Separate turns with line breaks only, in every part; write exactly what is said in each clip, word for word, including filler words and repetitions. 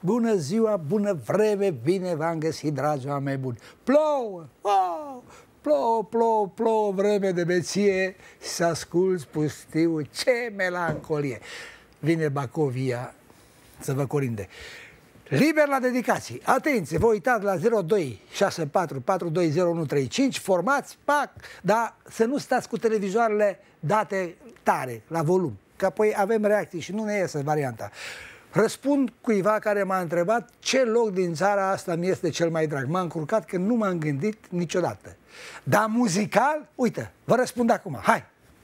Bună ziua, bună vreme, bine v-am găsit, dragi oameni buni. Plouă, wow, plouă, plouă, plouă, vreme de beție, să asculți pustiul, ce melancolie. Vine Bacovia să vă corinde. Liber la dedicații. Atenție, vă uitați la zero doi șase patru patru doi zero unu trei cinci, formați, pac, dar să nu stați cu televizoarele date tare, la volum, că apoi avem reacții și nu ne iese varianta. Răspund cuiva care m-a întrebat ce loc din țara asta mi este cel mai drag. M-am încurcat că nu m-am gândit niciodată. Dar muzical, uite, vă răspund acum. Hai!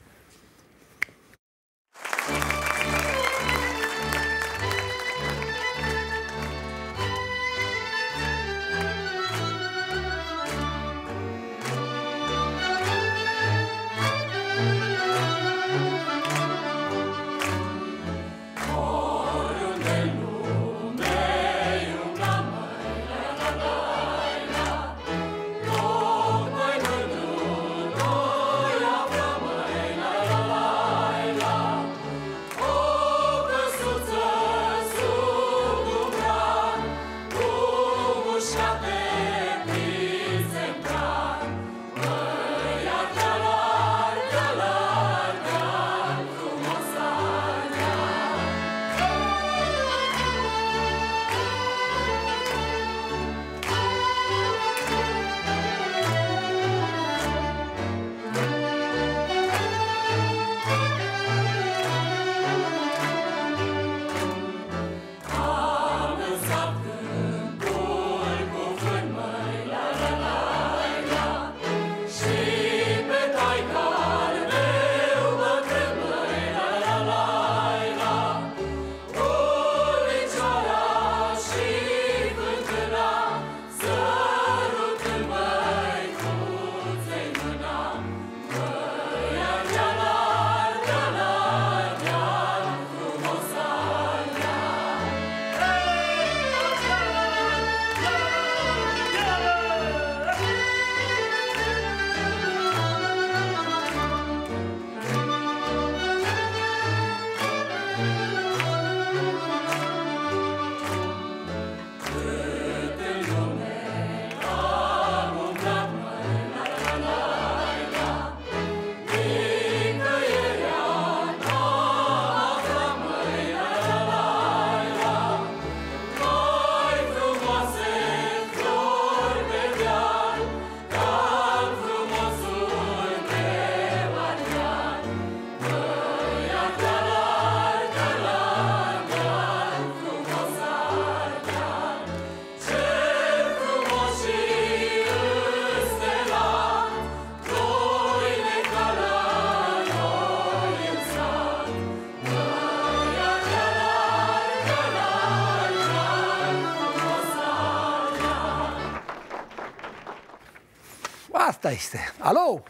Asta este. Alo?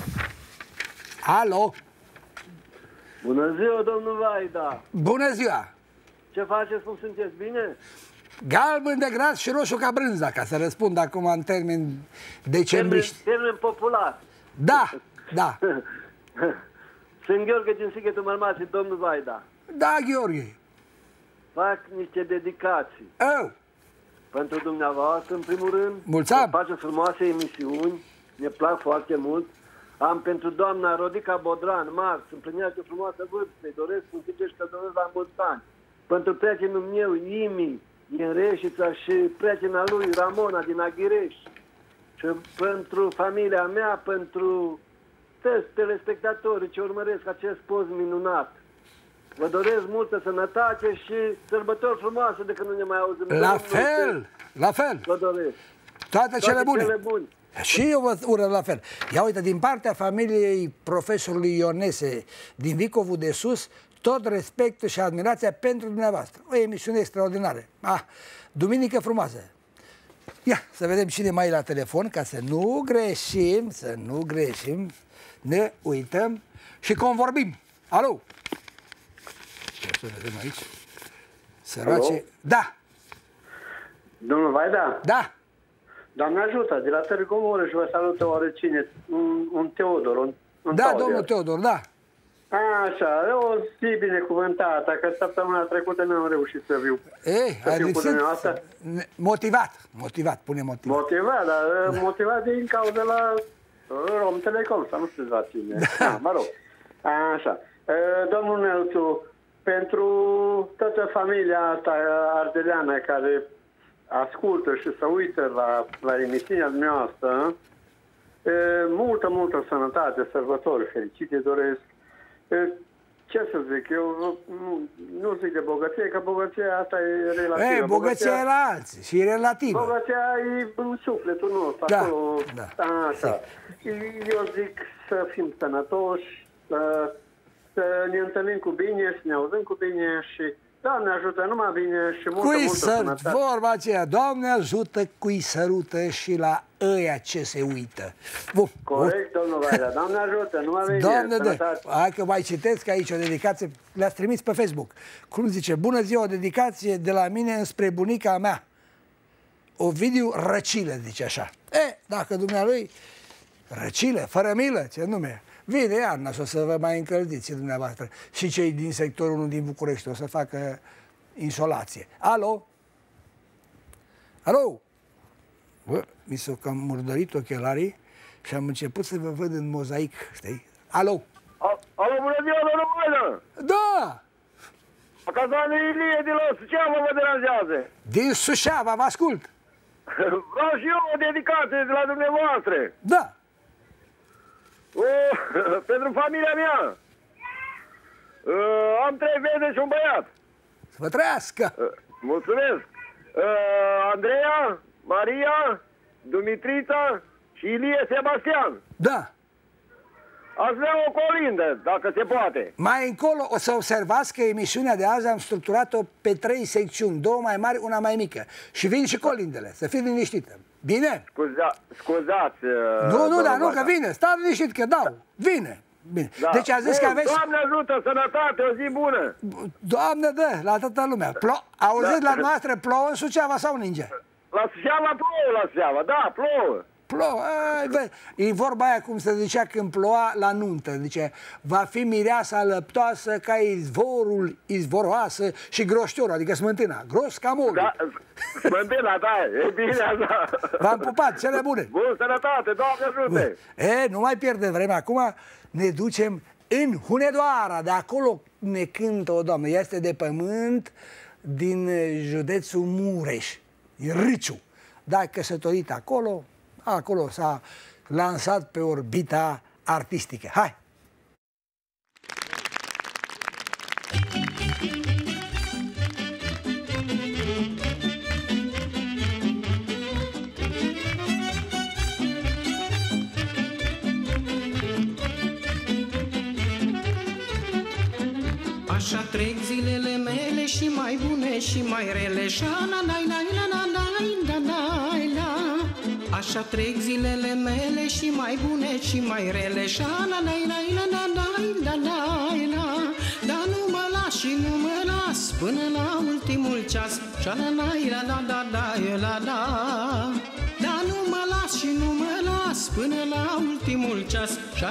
Alo?
Bună ziua, domnul Vaida!
Bună ziua!
Ce faceți, cum sunteți, bine?
Galben de gras și roșu ca brânza, ca să răspund acum în termeni decembriști.
Termen, termen popular.
Da, da.
Sunt Gheorghe din Sighetul Mărmații, domnul Vaida.
Da, Gheorghe.
Fac niște dedicații.
Oh.
Pentru dumneavoastră, în primul rând.
Mulțumesc.
Faceți frumoase emisiuni, ne plac foarte mult. Am pentru doamna Rodica Bodran, Marx, împlinește frumoasă vârstă, îi doresc un și că doresc la mulți ani. Pentru prietenul meu, Imi, din Reșița, și prietena lui, Ramona, din Aghireș. Și pentru familia mea, pentru toți telespectatorii ce urmăresc acest post minunat. Vă doresc multă sănătate și sărbători frumoase de când nu ne mai auzim.
La fel, la fel.
Vă doresc.
Toate cele bune.
Cele bune.
Și eu vă urez la fel. Ia uite, din partea familiei profesorului Ionese din Vicovul de Sus, tot respectul și admirația pentru dumneavoastră. O emisiune extraordinară. Ah, duminică frumoasă. Ia, să vedem cine mai e la telefon, ca să nu greșim, să nu greșim. Ne uităm și convorbim. Alo? Să vedem aici. Sărace. Alo? Da.
Domnul Vaida?
Da.
Doamne ajută, de la Târgu Mureș vă salută oricine, un, un Teodor, un, un
Da,
Teodor.
domnul Teodor, da.
Așa, e o zi binecuvântată, că săptămâna trecută n-am reușit să viu.
Ei,
să fiu cu dumneavoastră.
Motivat, motivat, pune motivat.
Motivat, dar da. motivat din cauza la Rom Telecom, sau nu știu la cine. Da. Ah, mă rog. Așa. Domnul Neelțu, pentru toată familia asta ardeleană care ascultă și se uită la, la emisiunea dumneavoastră, multă, multă sănătate, sărbători fericite doresc. Ce să zic, eu nu, nu zic de bogăție, că bogăția asta e relativă.
Ei, bogăția, bogăția e la alții și e relativă.
Bogăția e în sufletul nostru,
da,
acolo,
da.
așa. Eu zic să fim sănătoși, să, să ne întâlnim cu bine, să ne auzim cu bine și Doamne ajută, numai bine și multă,
cui
multă
să,
sănătate.
Vorba aceea, Doamne ajută, cui sărută și la ăia ce se uită. Bun.
Corect, domnul Vaida, Doamne ajută, numai bine,
Doamne,
sănătate.
De, hai că mai citesc aici o dedicație, le-ați trimis pe Facebook. Cum zice, bună ziua, o dedicație de la mine înspre bunica mea. Ovidiu Răcile, zice așa. E, dacă dumnealui, Răcile, fără milă, ce nume. Vine iarna și o să vă mai încălziți dumneavoastră. Și cei din sectorul unu din București o să facă insolație. Alo? Alo? Bă, mi s-au cam murdărit ochelarii și am început să vă văd în mozaic, știi? Alo?
Alo, bună ziua, domnul Vaida!
Da!
Cazan Ilie din la Suceava vă deranjează.
Din Suceava, vă ascult.
Vreau și eu o dedicație de la dumneavoastră.
Da.
O, pentru familia mea. Uh, am trei fete și un băiat.
Să vă trăiască.
Uh, mulțumesc. Uh, Andreea, Maria, Dumitrița și Ilie Sebastian.
Da.
Aș vrea o colindă, dacă se poate.
Mai încolo o să observați că emisiunea de azi am structurat-o pe trei secțiuni, două mai mari, una mai mică. Și vin și colindele, să fiți liniștită. Bine?
Scuza, scuzați.
Nu, nu, dar nu, că vine. Stai liniștit că dau. Vine. Bine.
Da.
Deci a zis
Bun,
că aveți...
Doamne ajută, sănătate, o zi bună.
Doamne dă, la toată lumea. Plo... Auziți,
Da.
la noastră plouă în Suceava sau ninge?
La Suceava plouă, la Suceava, da, plouă.
Plouă, ai, bă. E vorba aia cum se zicea când ploua la nuntă. Zice, va fi mireasa lăptoasă ca izvorul, izvoroasă și groștiorul, adică smântâna. Gros ca molul.
Da, smântâna, da, e bine așa.
V-am pupat, cele bune.
Bun, sănătate, Doamne ajute.
E, nu mai pierde vremea. Acum ne ducem în Hunedoara. De acolo ne cântă o doamnă. Ea este de pământ din județul Mureș, din Râciu. Dar căsătorită acolo, acolo s-a lansat pe orbita artistică. Hai!
Așa trec zilele mele și mai bune și mai rele. Așa trec zilele mele și mai bune și mai rele. Dar nu mă las și nu mă las până la ultimul ceas. Dar nu mă las și nu mă las până la ultimul ceas.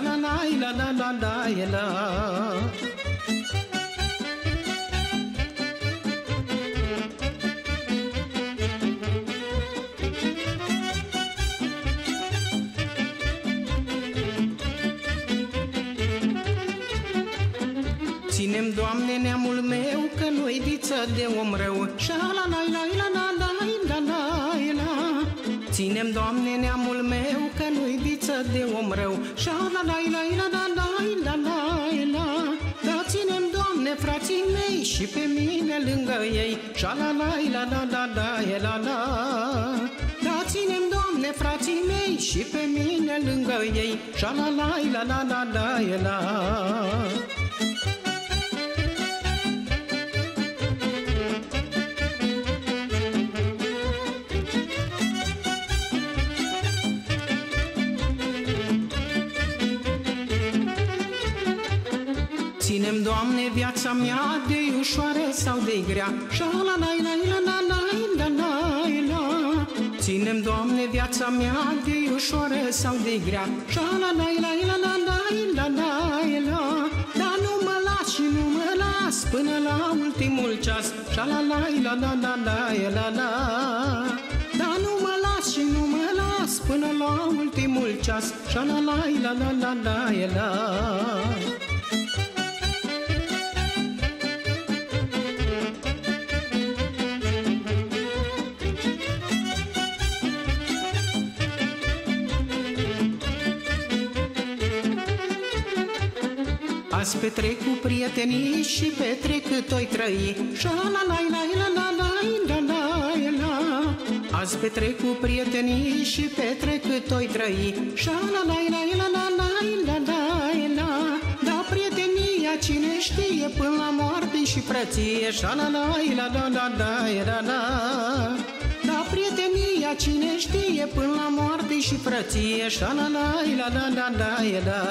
Ținem, Doamne, neamul meu, că nu-i diță de om rău. Ținem, Doamne, neamul meu, că nu-i diță de om rău. Da, ținem, Doamne, frații mei, și pe mine lângă ei. Da, ținem, Doamne, frații mei, și pe mine lângă ei. Ținem, Doamne, viața mea de ușoară sau de grea. Ținem, Doamne, viața mea de ușoară sau de grea. Dar nu și nu mă las până la ultimul ceas. Șa-la-lai, la-la-la-la, la-la. Dar nu mă las și nu mă las până la ultimul ceas. Șa-la-lai, la-la-la-la, la. Azi petrec cu prietenii și petrec cât-o-i trăi. Șa-la-lai-lai-la-la-lai-la-la-la. Azi petrec cu prietenii și petrec cât-o-i trăi. Șa-la-lai-lai-la-la-lai-la-la-la. Da prietenia cine știe până la moarte și frăție. Șa-la-lai-la-la-la-la-la-la. Da prietenia cine știe până la moarte și frăție. Șa-la-lai-la-la-la-la-la-la.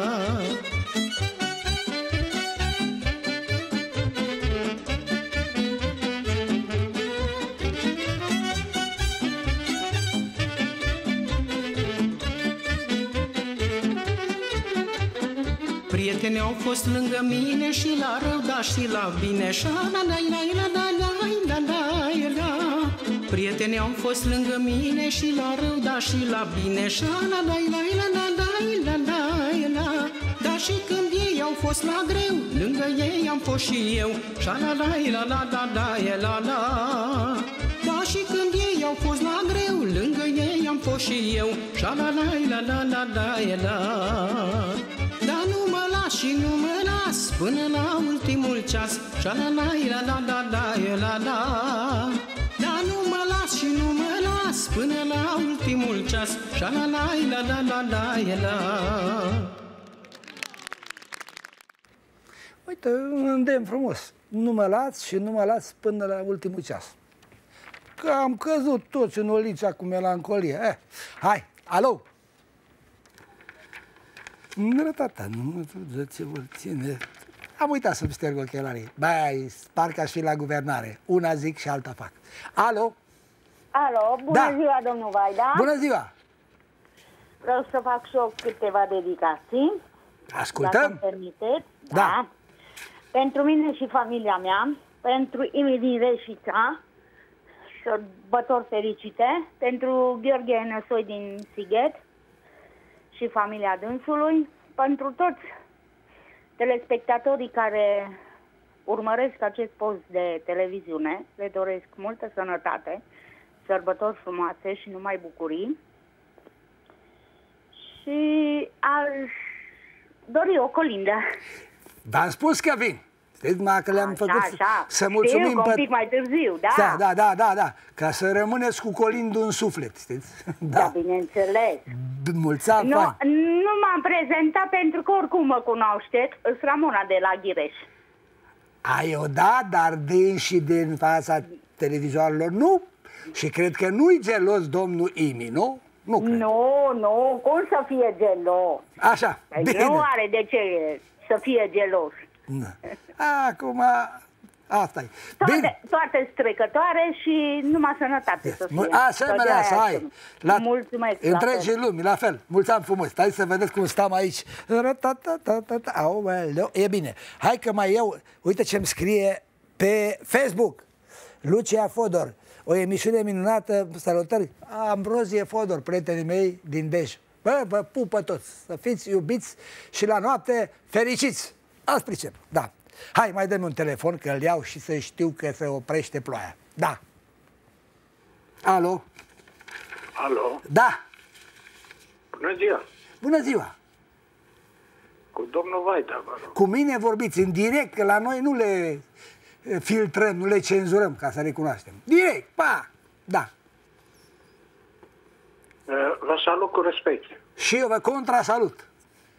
Prietenii au fost lângă mine și la rău, dar și la bine. Șa-la-lai-lai-la-la-lai-la-la-la. Prietenii au fost lângă mine și la rău, dar și la bine. Șa-la-lai-lai-la-la-lai-la-la-la. Dar și când ei au fost la greu, lângă ei am fost și eu. Șa-la-lai-la-la-la-la-la-la. Dar și când ei au fost la greu, lângă ei am fost și eu. Șa-la-lai-la-la-la-la-la. Dar nu mă las și nu mă las până la ultimul ceas. Șa-la-lai-la-la-la-la-la. Dar nu mă las și nu mă las până la ultimul ceas. Șa-la-lai-la-la-la-la-la.
Uite, un îndemn frumos. Nu mă las și nu mă las până la ultimul ceas. Că am căzut toți în olicea cu melancolie. Eh, hai, alo! Tata, nu ce vor ține. Am uitat să-mi șterg ochelarii. Băi, parcă aș fi la guvernare. Una zic și alta fac. Alo?
Alo, bună
Da.
ziua, domnul Vaida.
Bună ziua!
Vreau să fac și eu câteva dedicații.
Ascultăm?
Dacă îmi permiteți.
Da.
Da. Pentru mine și familia mea, pentru Imi din Reșița, sărbători fericite, pentru Gheorghe Năsoi din Sighet și familia dânsului, pentru toți telespectatorii care urmăresc acest post de televiziune, le doresc multă sănătate, sărbători frumoase și numai bucurii. Și aș dori o colindă.
V-am spus că vin. Știți, mă, că le-am făcut
așa.
să mulțumim
Știu că un pic mai târziu, da?
Da, da, da, da, da. Ca să rămâneți cu colindul în suflet, știți?
Da,
Da.
bineînțeles.
Mulți ani,
Nu,
fain.
nu m-am prezentat pentru că oricum mă cunoașteți. Sunt Ramona de la Ghireș.
Ai o da, dar din și din fața televizoarelor nu. Și cred că nu-i gelos domnul Imi, nu? Nu cred.
Nu, nu, cum să fie gelos?
Așa,
Păi
bine.
nu are de ce să fie gelos.
Da. Acum, asta e. Bine.
Toate, toate strecătoare și numai sănătate să fie.
Asemenea, să ai. La
Mulțumesc. la
întregii
fel.
lumi, la fel. Mulți ani frumos. Stai să vedeți cum stăm aici. Aoleu. E bine. Hai că mai eu, uite ce-mi scrie pe Facebook. Lucia Fodor. O emisiune minunată, salutări. Ambrozie Fodor, prietenii mei din Dej. Bă, vă pupă toți. Să fiți iubiți și la noapte fericiți. Ați pricep, da. Hai, mai dă-mi un telefon, că îl iau și să știu că se oprește ploaia. Da. Alo?
Alo?
Da.
Bună ziua!
Bună ziua.
Cu domnul Vaida, vă rog.
Cu mine vorbiți în direct, că la noi nu le filtrăm, nu le cenzurăm, ca să recunoaștem. Direct, pa! Da.
Vă salut cu respect.
Și eu vă contrasalut.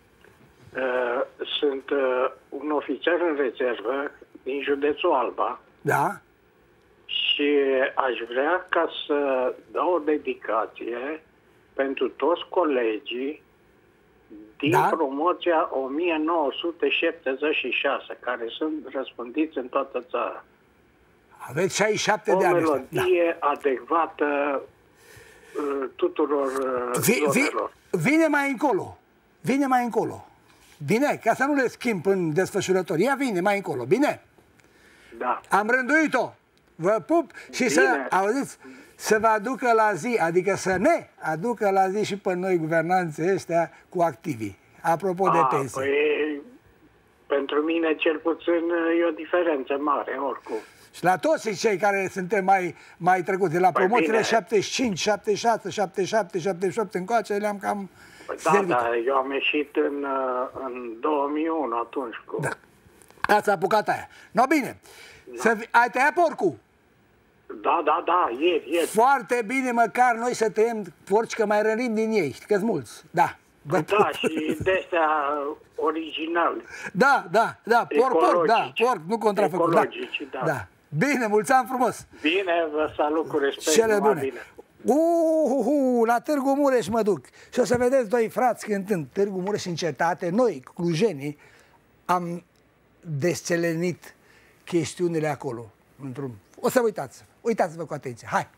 Sunt un ofițer în rezervă din județul Alba.
Da?
Și aș vrea ca să dau o dedicație pentru toți colegii din
Da?
promoția o mie nouă sute șaptezeci și șase, care sunt răspândiți în toată țara.
Aveți șaizeci și șapte
O
de ani.
melodie da. adecvată uh, tuturor uh,
Vi, vi,
zonelor.
vine mai încolo. Vine mai încolo. Bine, ca să nu le schimb în desfășurător. Ea vine mai încolo, bine?
Da.
Am rânduit-o. Vă pup și bine. Să, auziți, să vă aducă la zi, adică să ne aducă la zi și pe noi guvernanții ăștia cu activii. Apropo A, de pensie.
Păi, pentru mine cel puțin e o diferență mare, oricum. Și
la toți cei care suntem mai, mai trecuți, la păi promoțiile șaptezeci și cinci, șaptezeci și șase, șaptezeci și șapte, șaptezeci și opt încoace, le-am cam
păi da, da, eu am ieșit în, în două mii unu atunci cu...
Da. Ați apucat aia. No, bine. Da. Să, ai tăiat porcul?
Da, da, da, ieri, ieri.
Foarte bine, măcar noi să tăiem porci, că mai rănim din ei, știi că-s mulți. Da.
Bă, da, și de-astea original.
Da, da, da, porc, porc, da, porc, nu contrafăcut.
Ecologici, da.
da. Bine, mulți ani frumos.
Bine, vă salut cu respect.
Cele bune. Bine. Uhuhu, la Târgu Mureș mă duc. Și o să vedeți doi frați cântând Târgu Mureș în cetate. Noi, clujenii, am descelenit chestiunile acolo. Într-un... O să uitați. Uitați-vă cu atenție. Hai!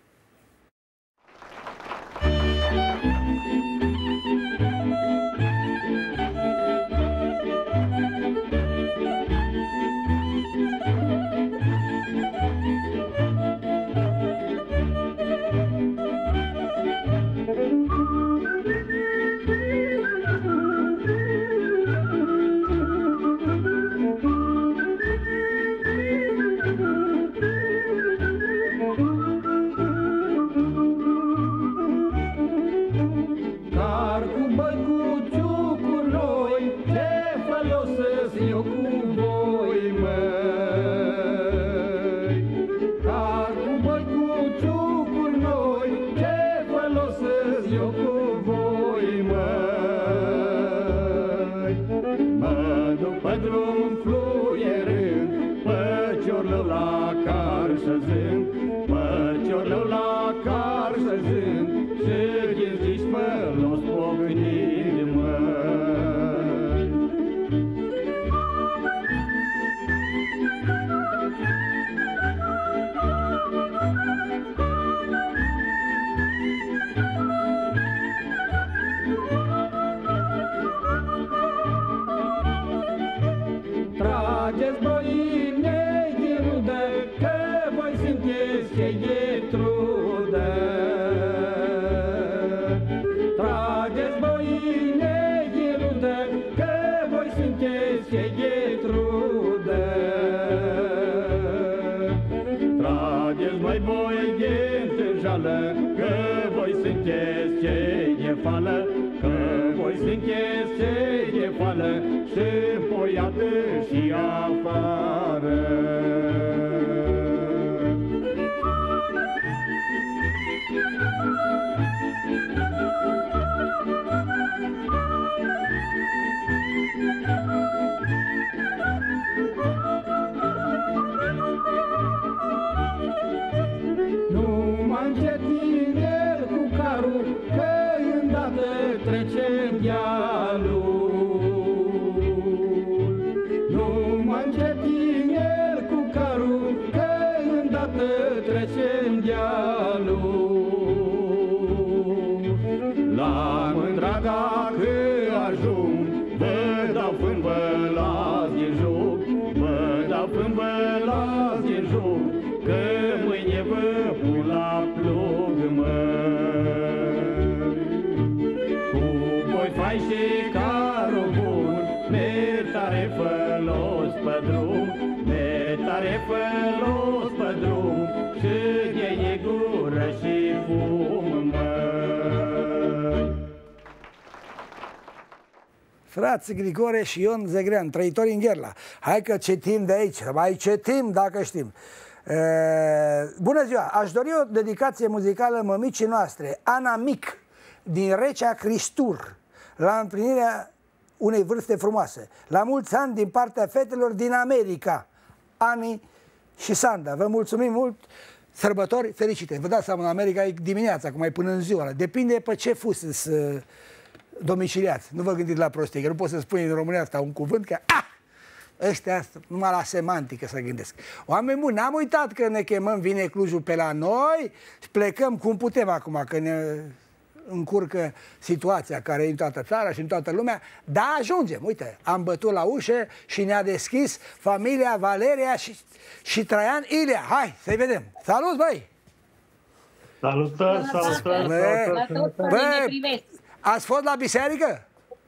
Frații Grigore și Ion Zegrean, trăitori în Gherla. Hai că citim de aici, mai citim dacă știm. E, bună ziua! Aș dori o dedicație muzicală mămicii noastre, Ana Mic, din Recea Cristur, la împlinirea unei vârste frumoase. La mulți ani din partea fetelor din America, Ani și Sanda. Vă mulțumim mult! Sărbători fericite! Vă dați seama, în America e dimineața, cum mai până în ziua. Depinde pe ce fuseți domiciliați. Nu vă gândiți la prostie, că nu pot să spui în România asta un cuvânt, că ah! Ăștia numai la semantică să gândesc. Oameni buni, n-am uitat că ne chemăm, vine Clujul pe la noi și plecăm cum putem acum, că ne încurcă situația care e în toată țara și în toată lumea, dar ajungem. Uite, am bătut la ușă și ne-a deschis familia Valeria și, și Traian Ilia. Hai, să-i vedem. Salut, băi!
Salutări, salutări, salutări.
Băi, ați fost la biserică?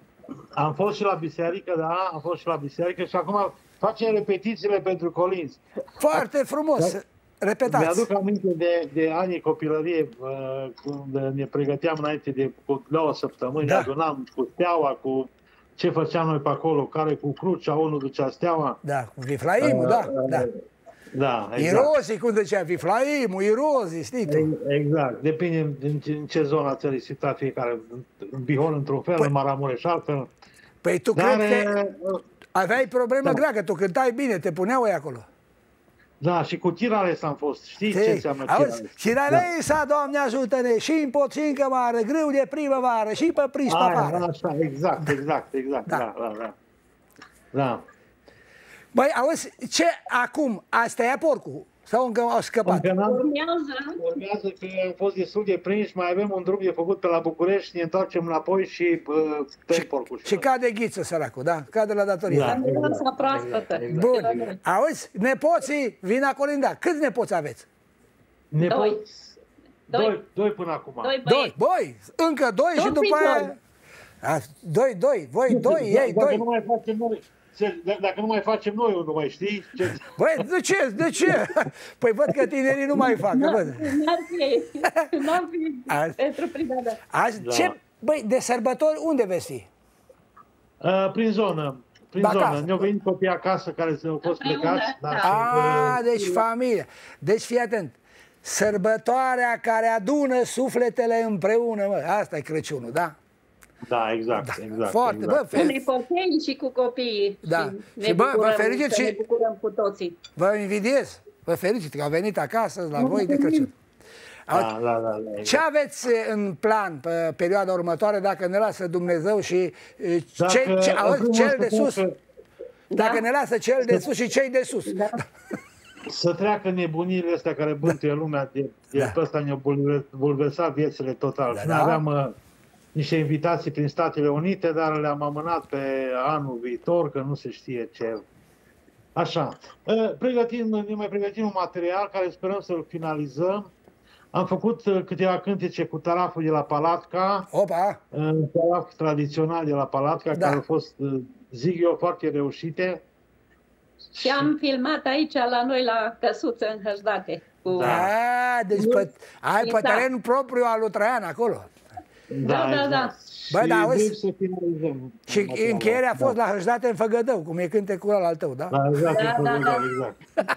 Am fost și la biserică, da, am fost și la biserică și acum facem repetițiile pentru colinzi.
Foarte frumos. Repetați.
Mi-aduc aminte de, de anii copilărie, uh, când ne pregăteam înainte de cu două săptămâni, da. Adunam cu steaua, cu ce făceam noi pe acolo, care cu crucea, unul ducea steaua.
Da, cu Viflaimul, uh, da, uh, da.
Da, exact.
Irozii, cum zicea, Viflaimul, Irozii, știi tu?
Exact, depinde în ce, în ce zona țării situat fiecare. În Bihor într-un fel, păi, în Maramureș altfel.
Păi tu
Dar,
cred că aveai problemă
da.
grea, că tu cântai bine, te puneau ei acolo.
Da, și cu tirales am fost. Știi Te, ce înseamnă tirales?
Tiralesa, da. Doamne ajută-ne, și în pocincă mare, grâu de primăvară, și pe prispa afară.
Așa, exact, exact, exact. Da, da, da. da. da.
Băi, auzi, ce acum? Asta e porcul? Sau încă au scăpat?
Urmează. Urmează că am fost destul de prinși, mai avem un drum de făcut pe la București, ne întoarcem înapoi și uh, tăi porcul.
Și, și cade ghiță, săracul, da? Cade la datorie.
Da, exact,
proaspătă.
exact.
Bun. Auzi, nepoții vin a colinda. Câți nepoți aveți?
Nepoți?
Doi.
Doi. Doi până acum.
Doi
Doi. Băi, încă doi și după aia... Doi, doi, voi doi, ei, doi.
Nu mai facem noi. Dacă nu mai facem noi, nu mai știi? Ce...
Băi, de ce? De ce? Păi văd că tinerii nu mai fac.
N-ar fi, n-ar fi pentru prima dată.
Azi, da. Ce? Băi, de sărbători unde veți fi?
Uh, prin zonă. Prin
Acasă.
zonă. Ne-au venit copii acasă care au fost plecați. Da,
da.
A, deci familie. Deci fii atent. Sărbătoarea care adună sufletele împreună, mă. Asta e Crăciunul, da?
Da, exact, da. exact.
Foarte,
exact.
bă,
Cu nepoței și cu copiii.
Da.
Și, ne
Și bă,
bucurăm,
vă felicit și...
ne bucurăm cu toții.
Vă invidiez. Vă felicit că au venit acasă la voi de Crăciun.
Da, da, da, da, exact.
Ce aveți în plan pe perioada următoare, dacă ne lasă Dumnezeu și
dacă,
ce, ce, auzi, cel de sus?
Că...
Dacă
da?
ne lasă cel de sus și cei de sus.
Da.
Să treacă nebunile astea care bântuie lumea, de, de da. Pe ăsta ne-au bulversat viețile total. Da, da. Aveam uh, niște invitații prin Statele Unite, dar le-am amânat pe anul viitor, că nu se știe ce. Așa. Uh, pregătim, ne mai pregătim un material care sperăm să-l finalizăm. Am făcut uh, câteva cântece cu taraful de la Palatca,
Opa!
un taraf tradițional de la Palatca, da. Care au fost, uh, zic eu, foarte reușite.
Și am filmat aici la noi la căsuță în Hășdate. Cu...
Da. A, deci pe, ai pe teren propriu al lui Traian acolo.
Da, da, da. da.
Bă, da, auzi?
Să finalizăm.
Și încheierea a fost da. La Hășdate în Făgădău, cum e cântecul ăla al tău, da?
Da, exact,
da, da, da.
exact.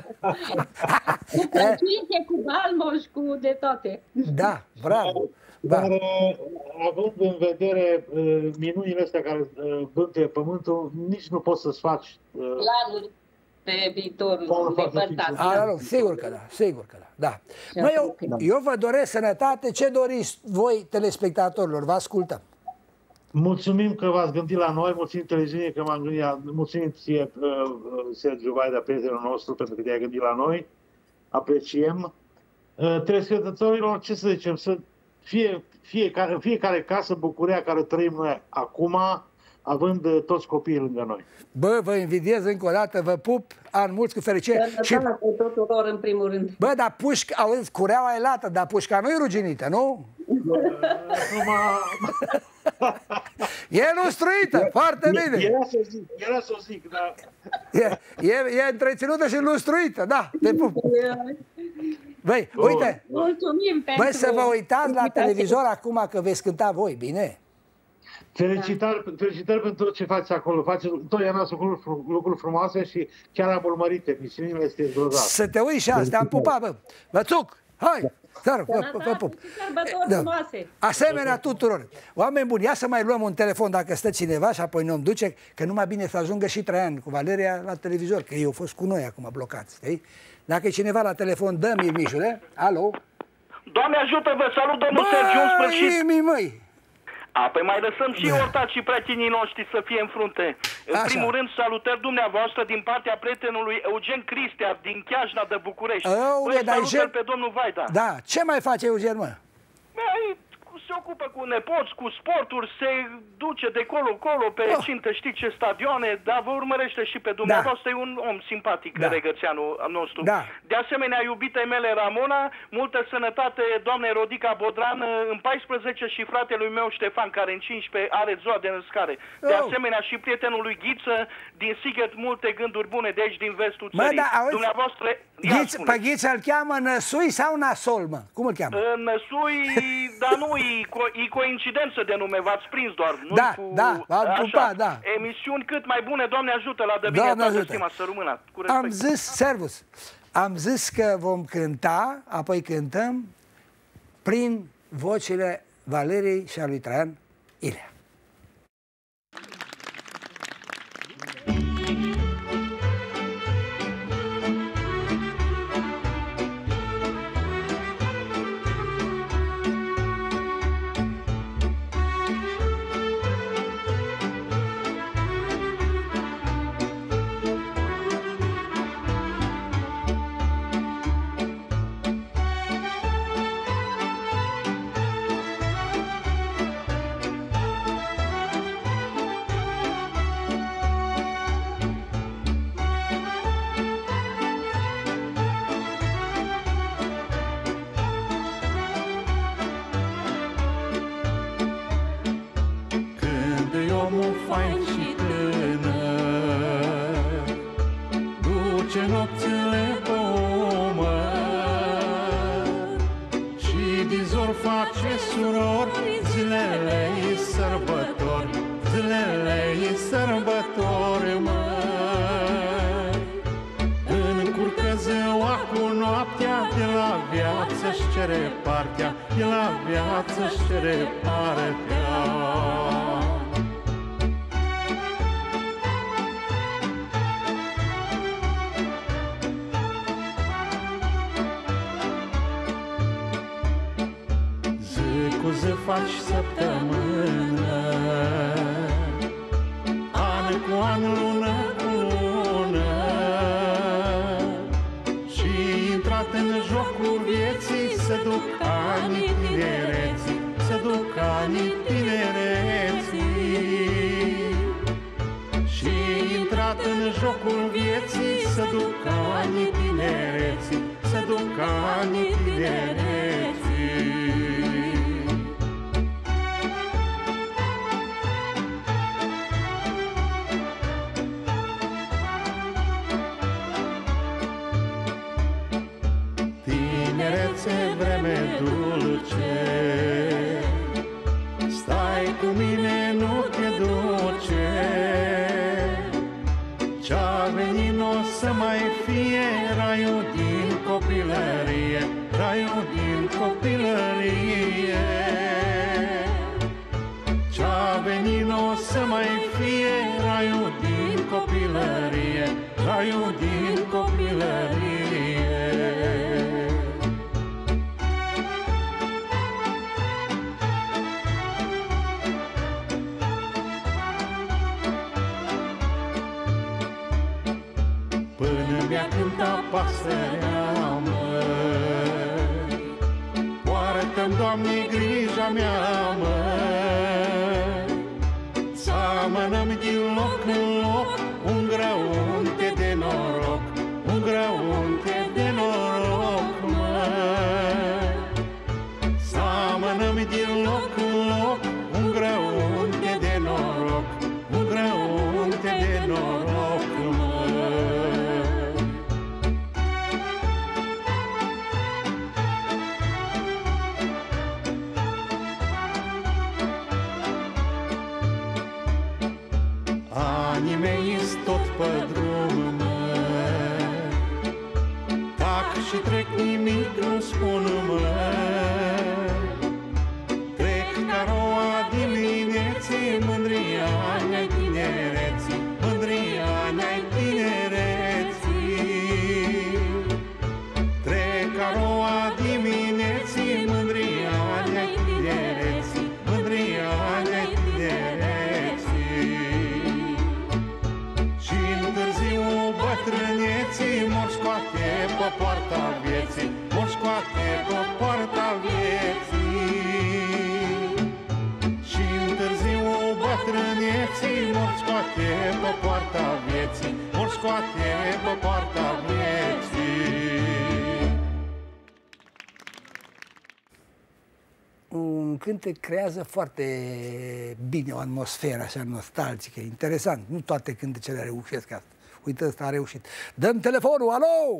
Cu plăcinte, cu balmoș, cu de toate.
Da, bravo.
Dar, da. Având în vedere uh, minunile astea care uh, bântuie pământul, nici nu poți să-ți faci... Uh,
planuri pe viitorul depărtat.
Da, nu, sigur că da, sigur că da. da. Mă, eu, eu vă doresc sănătate. Ce doriți voi, telespectatorilor? Vă ascultăm.
Mulțumim că v-ați gândit la noi, mulțumim televiziunii că m-am gândit, mulțumim ție, uh, Sergiu Vaida, prietenul nostru, pentru că te-ai gândit la noi. Apreciem. Uh, telespectatorilor, ce să zicem, să fie fiecare, fiecare casă, bucuria care trăim noi acum, având uh, toți copiii lângă noi.
Bă, vă invidiez încă o dată, vă pup, an mulți cu fericire.
Și tuturor în primul rând.
Bă, dar pușca, auzi, cureaua e lată, dar pușca nu e ruginită, nu? E lustruită, foarte bine.
Era să zic, era să zic, dar...
E, e, e întreținută și lustruită, da, te pup. Băi, uite,
mulțumim
băi, să vă uitați la televizor acum că veți cânta voi, bine?
Felicitări, felicitări pentru tot ce faceți acolo. Faceți întotdeauna lucruri, lucruri frumoase și chiar am urmărit emisiunile, este grozav.
Să te uiți și asta, te-am pupat, bă. Vățuc, hai! Dar, vă, vă pup.
Da.
Asemenea tuturor. Oameni buni, ia să mai luăm un telefon dacă stă cineva și apoi ne-om duce, că numai bine să ajungă și Traian cu Valeria la televizor, că ei au fost cu noi acum blocați, știi? Dacă e cineva la telefon, dă-mi, Mișule. Alo?
Doamne ajută, vă salut, domnul Sergiu, în sfârșit.
Băi, măi!
A, păi mai lăsăm și da. Ortați și prietenii noștri să fie în frunte. În
Așa.
primul rând, salutări dumneavoastră din partea prietenului Eugen Cristea din Chiajna de București.
Băi,
salutări
Eugen...
pe domnul Vaida.
Da, ce mai face Eugen, mă?
Băi, se ocupă cu nepoți, cu sporturi, se duce de colo-colo pe
Oh.
cintă, știi ce stadioane, dar vă urmărește și pe dumneavoastră, da. E un om simpatic,
Da.
Regățeanu nostru.
Da.
De asemenea, iubitei mele Ramona, multă sănătate doamnei Rodica Bodran în paisprezece și fratelui meu Ștefan, care în cincisprezece are ziua de născare. De
Oh.
asemenea, și prietenul lui Ghiță din Sighet, multe gânduri bune de aici, din vestul
Mă,
țării.
da, auzi,
Dumneavoastră, ia
Ghiț,
spune.
pe Ghiță îl cheamă Năsui sau Nasol, mă? Cum îl cheamă?
Năsui, dar nu, e, co- e coincidență de nume, v-ați prins doar. Nu
Da,
cu,
da, am
așa.
pupat, da.
Emisiuni cât mai bune, Doamne ajută, la de bine
Doamne
toată
ajută.
stima, să rămână. Cu respect.
Am zis, servus, am zis că vom cânta, apoi cântăm prin vocile Valeriei și a lui Traian Ilea.
Când e omul fain și tânăr, duce nopțile pe umăr și din zor face suror, zilele-i sărbători, zilele-i sărbători, măi. Încurcă ziua cu noaptea, de la viață-și cere partea, de la viață-și cere partea. Zi cu zi faci săptămână, an cu an, lună cu lună, și intrat în jocul vieții, să duc anii tinereții, să duc anii tinereții. Și intrat în jocul vieții, să duc anii tinereții, să duc anii tinereții. Tinerețe, vreme dulce, stai cu mine, nu te duce. Ce-a venit n-o să mai fie raiul din copilărie, raiul din copilărie. Ce-a venit n-o să mai fie raiul din copilărie, raiul din copilărie. Până mi-a cântat pasărea, măi, poartă-mi, Doamne, grija mea, măi, să amănăm din loc în loc un grăunte de noroc, un grăunte de noroc, măi. Să amănăm din loc în loc un grăunte de noroc, un grăunte de noroc, măi. Anii mei-s tot pe drum, măi, tac și trec, nimic nu spun, măi. Trec ca roa dimineții, mândria ne-ai tinereții, mândria ne-ai tinereții. Trec ca roa dimineții, mândria ne-ai tinereții, mândria ne-ai tinereții. Și-n târziu bătrâneții mor scoate pe poarta vieții, mor scoate pe poarta vieții. vieții, mor scoate pe poarta vieții, mor scoate pe poarta vieții.
Un cântec creează foarte bine o atmosferă așa nostalgică, interesant. Nu toate cântecele reușesc asta. Uite, ăsta a reușit. Dăm telefonul, alo!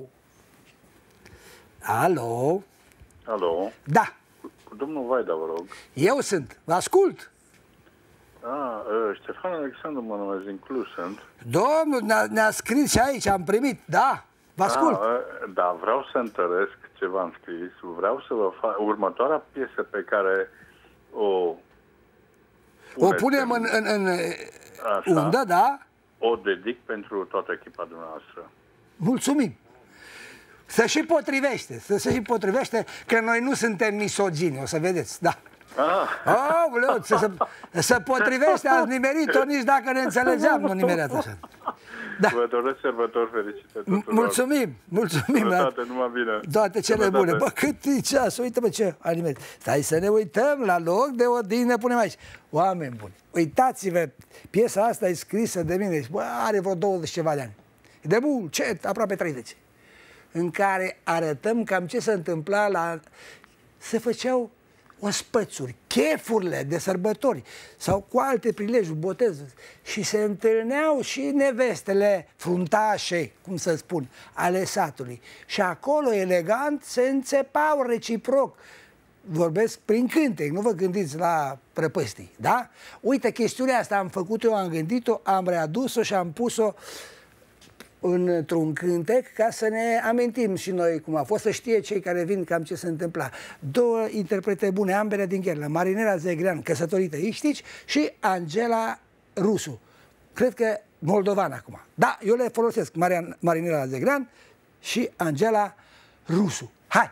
Alo?
Alo?
Da.
Cu domnul Vaida, vă rog.
Eu sunt, vă ascult.
A, Ștefan Alexandru mă numesc, din Cluj sunt.
Domnul ne-a, ne-a scris și aici, am primit, da, vă ascult.
A, da, vreau să întăresc ce v-am scris. Vreau să vă fac următoarea piesă pe care o
o punem în, în, în
așa,
undă, da?
O dedic pentru toată echipa dumneavoastră.
Mulțumim. Se și potrivește, să se și potrivește că noi nu suntem misogini, o să vedeți, da.
Ah.
Aoleu, să se, se potrivește, ați nimerit-o nici dacă ne înțelegeam, nu nimereat așa.
Da. Vă doresc sărbători fericite tuturor.
Mulțumim, mulțumim.
Toate, numai bine.
Toate cele bune. Bă, cât e ceas, uite-mă ce animet. Stai să ne uităm la loc de odihnă, punem aici. Oameni buni, uitați-vă, piesa asta e scrisă de mine, bă, are vreo douăzeci ceva de ani. De mult, ce, aproape treizeci. În care arătăm cam ce se întâmpla la... Se făceau ospățuri, chefurile de sărbători sau cu alte prilejuri, botezuri, și se întâlneau și nevestele fruntașe, cum să spun, ale satului. Și acolo, elegant, se înțepau reciproc. Vorbesc prin cântec, nu vă gândiți la prăpăstii, da? Uite, chestiunea asta am făcut-o, am gândit-o, am readus-o și am pus-o într-un cântec ca să ne amintim și noi cum a fost, să știe cei care vin cam ce se întâmpla. Două interprete bune, ambele din Gherla, Marinela Zegrean, căsătorită Iștici, și Angela Rusu. Cred că moldovan acum. Da, eu le folosesc, Marian, Marinela Zegrean și Angela Rusu. Hai!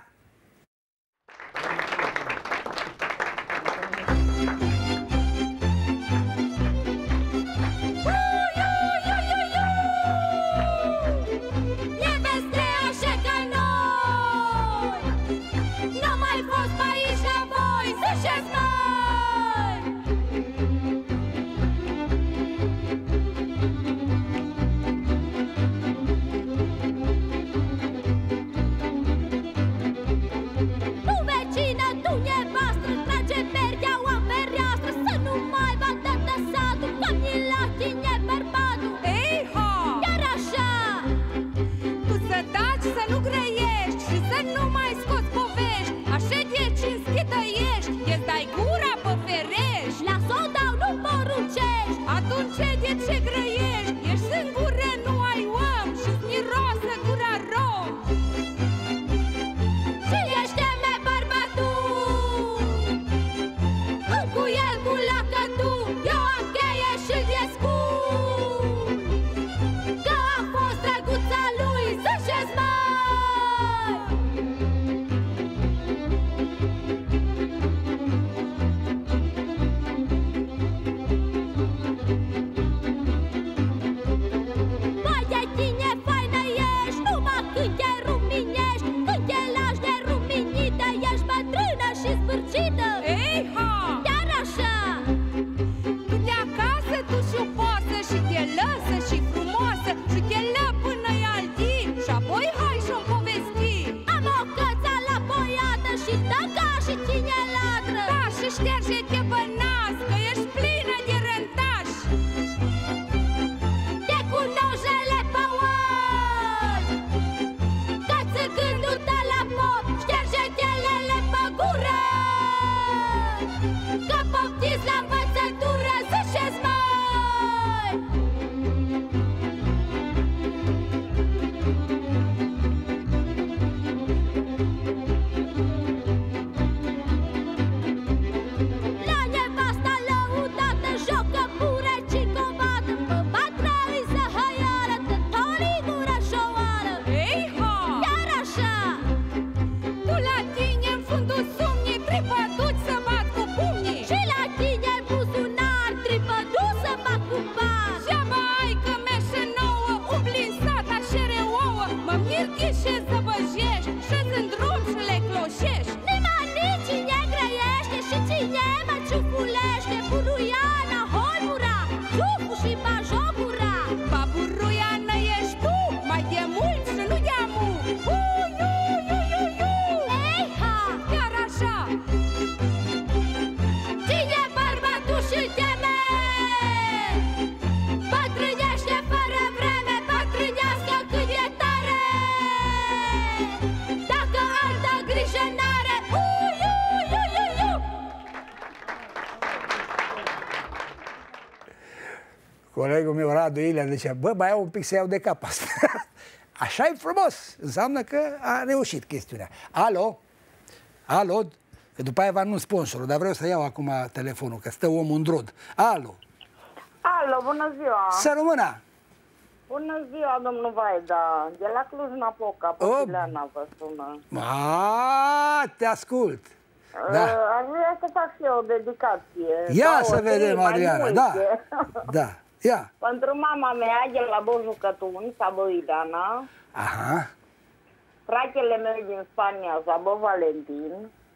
Colegul meu, Radu Ilea, zicea, bă, mai iau un pic să iau de cap asta. Așa e frumos. Înseamnă că a reușit chestiunea. Alo? Alo? Că după aia va nu sponsorul, dar vreau să iau acum telefonul, că stă omul în drod. Alo?
Alo, bună ziua!
Să rămână!
Bună ziua, domnul Vaida. De la Cluj-Napoca, Posileana vă sună.
A, te ascult. Da.
Aș vrea să fac și eu o dedicație.
Ia
Sau
să
o
vedem,
mai
Adriana.
multe.
Da. Da. Ia.
Pentru mama mea de la Bojucătun, Sabo Ileana.
Aha.
Fratele meu din Spania, Sabo Valentin.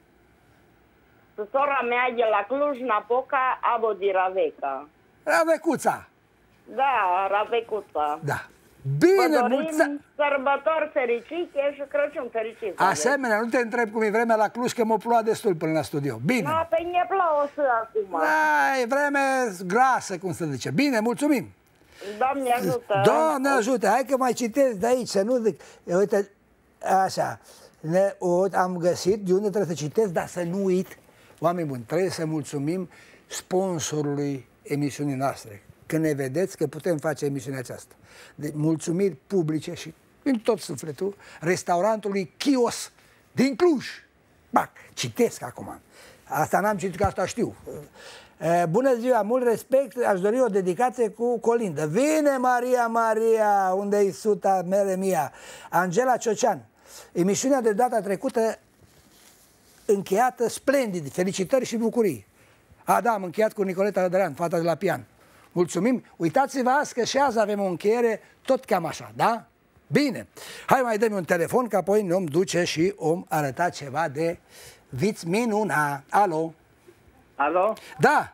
Sora mea de la Cluj-Napoca, Abo di Raveca.
Ravecuța.
Da, Ravecuța.
Da. Bine,
vă dorim
mulți...
sărbători fericite și Crăciun fericit.
Asemenea, nu te întreb cum e vremea la Cluj, că m-a plouat destul până la studio. Bine.
Da, pe ne plouă să acum.
Da, e vreme grasă, cum se zice. Bine, mulțumim.
Doamne ajută.
Doamne ajută. Hai că mai citesc de aici, să nu zic. Uite, așa. Ne, o, am găsit de unde trebuie să citesc, dar să nu uit. Oameni buni, trebuie să mulțumim sponsorului emisiunii noastre. Că ne vedeți că putem face emisiunea aceasta. De mulțumiri publice și în tot sufletul restaurantului Chios din Cluj. Bac, citesc acum. Asta n-am citit, că asta știu. Bună ziua, mult respect, aș dori o dedicație cu colindă. Vine Maria, Maria, unde-i suta mere mia? Angela Ciocean. Emisiunea de data trecută încheiată splendid. Felicitări și bucurii. A, da, am încheiat cu Nicoleta Adrian, fata de la pian. Mulțumim. Uitați-vă azi că și azi avem o încheiere tot cam așa, da? Bine. Hai mai dăm un telefon, că apoi ne-om duce și om arăta ceva de viț minuna. Alo?
Alo?
Da.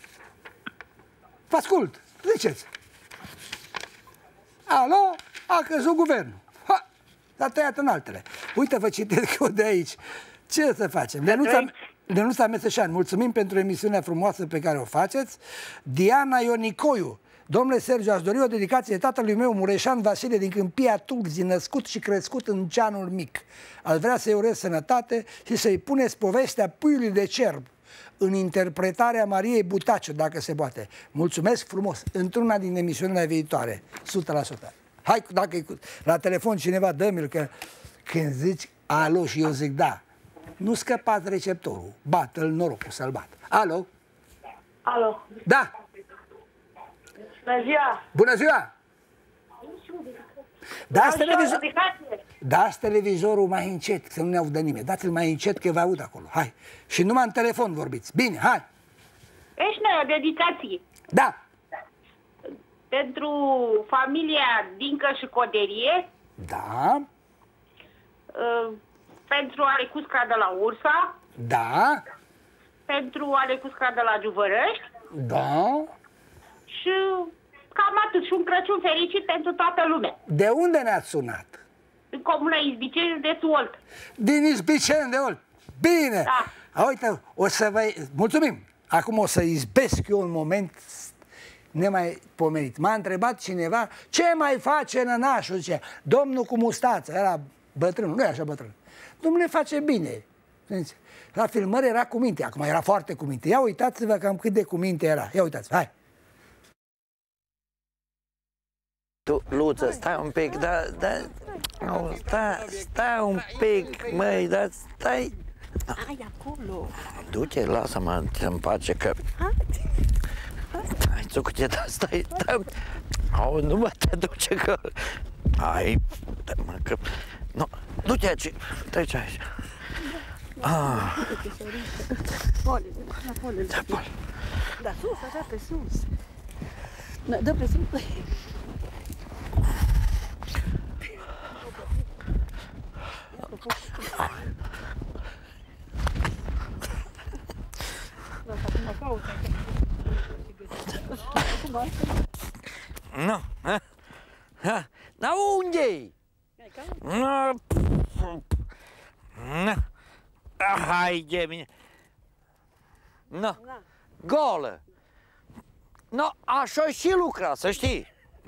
Vă ascult. Ziceți. Alo? A căzut guvernul. Ha! S-a tăiat în altele. Uite, vă citesc eu de aici. Ce să facem? Lenuța... Lenuța Meseșan, mulțumim pentru emisiunea frumoasă pe care o faceți. Diana Ionicoiu. Domnule Sergiu, aș dori o dedicație tatălui meu, Mureșan Vasile, din Câmpia Tulzi, născut și crescut în Ceanul Mic. Aș vrea să-i urez sănătate și să-i puneți povestea Puiului de Cerb în interpretarea Mariei Butaciu, dacă se poate. Mulțumesc frumos. Într-una din emisiunile viitoare. o sută la sută. Hai, dacă e la telefon cineva, dă-mi-l, că când zici alo și eu zic da, nu scăpați receptorul. Bată-l norocul să-l bat. Alo?
Alo?
Da!
Bună ziua!
Bună ziua! Dați televizor... Dați televizorul mai încet, să nu ne audă nimeni. Dați-l mai încet, că vă aud acolo. Hai. Și numai în telefon vorbiți. Bine, hai!
Ești noi o dedicație.
Da!
Pentru familia Dincă și Coderie.
Da!
Uh, pentru Alecusca de la Ursa.
Da!
Pentru Alecusca de la Giuvărăști.
Da!
Și cam atât. Și un Crăciun fericit pentru toată lumea.
De unde ne-ați sunat?
În comuna Izbiceni de Olt.
Din Izbiceni de Olt. Bine!
Da.
A, uite, o să vă... Mulțumim! Acum o să izbesc eu un moment nemaipomenit. M-a întrebat cineva ce mai face nănașul, zice, domnul cu mustață, era bătrân, nu e așa bătrân. Domnule, face bine. La filmări era cu minte, acum era foarte cu minte. Ia uitați-vă cam cât de cu minte era. Ia uitați, hai.
Tu, Luță, stai un pic, da, da, nu, stai, stai un pic, măi, dar stai...
Ai acolo.
Du-te, lasă-mă în pace, că... Hai, țucute, da, stai, stai... Au, nu mă te duce, că... Ai, mă, că... Nu, du-te aici, treci aici. Ah.
Da, da, sus, așa, pe sus. Dă pe sus.
Nu, ha? Ha? Dar unde-i? Nu, nu, hai de mine. Nu, golă. Nu, așa și lucra, să știi.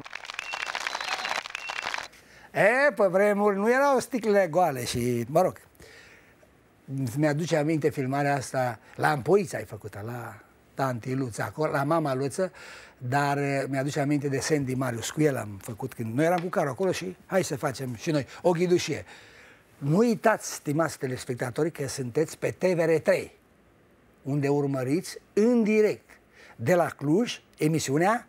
E, pe vremuri nu erau sticlele goale și, mă rog, mi-aduce aminte filmarea asta, la Ampoița ai făcut-o, la... tanti Luță, acolo, la mama Luță, dar mi-aduce aminte de Sandy Marius, cu el am făcut când noi eram cu carul acolo și hai să facem și noi o ghidușie. Nu uitați, stimați telespectatori, că sunteți pe T V R trei, unde urmăriți în direct de la Cluj emisiunea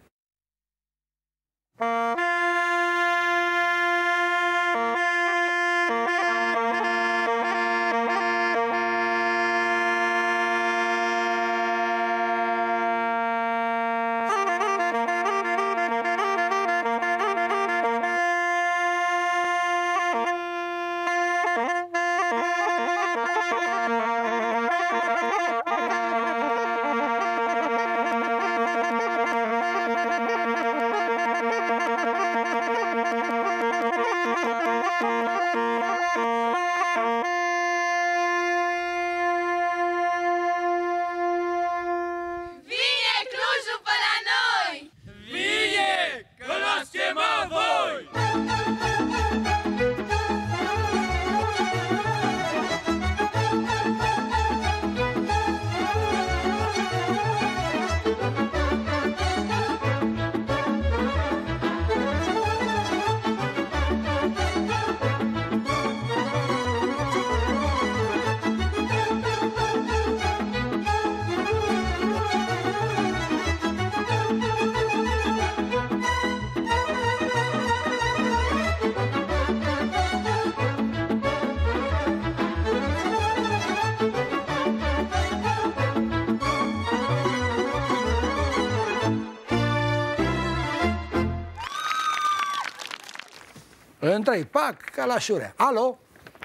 Într-i, pac, ca la șurea. Alo?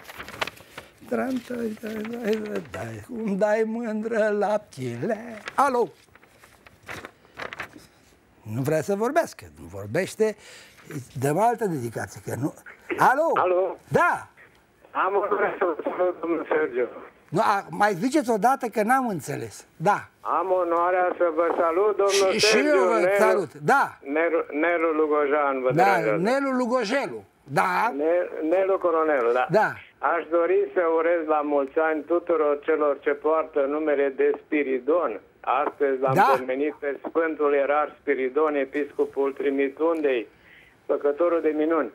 Cum dai mândră laptile? Alo? Nu vrea să vorbească, nu vorbește, dăm altă dedicație, că nu... Alo?
Alo?
Da!
Am onoarea să vă salut, domnul Sergiu.
Nu, a, mai ziceți odată că n-am înțeles. Da.
Am onoarea să vă salut, domnul
și,
Sergiu.
Și eu vă
Nelu,
salut, da.
Nelu, Nelu Lugojan, vă
Da,
deranjează.
Nelu Lugojelu, da.
Nelu Coronelu, da.
Da.
Aș dori să urez la mulți ani tuturor celor ce poartă numele de Spiridon. Astăzi l-am
Da.
pomenit pe Sfântul Ierar Spiridon, episcopul Trimitundei, făcătorul de minuni.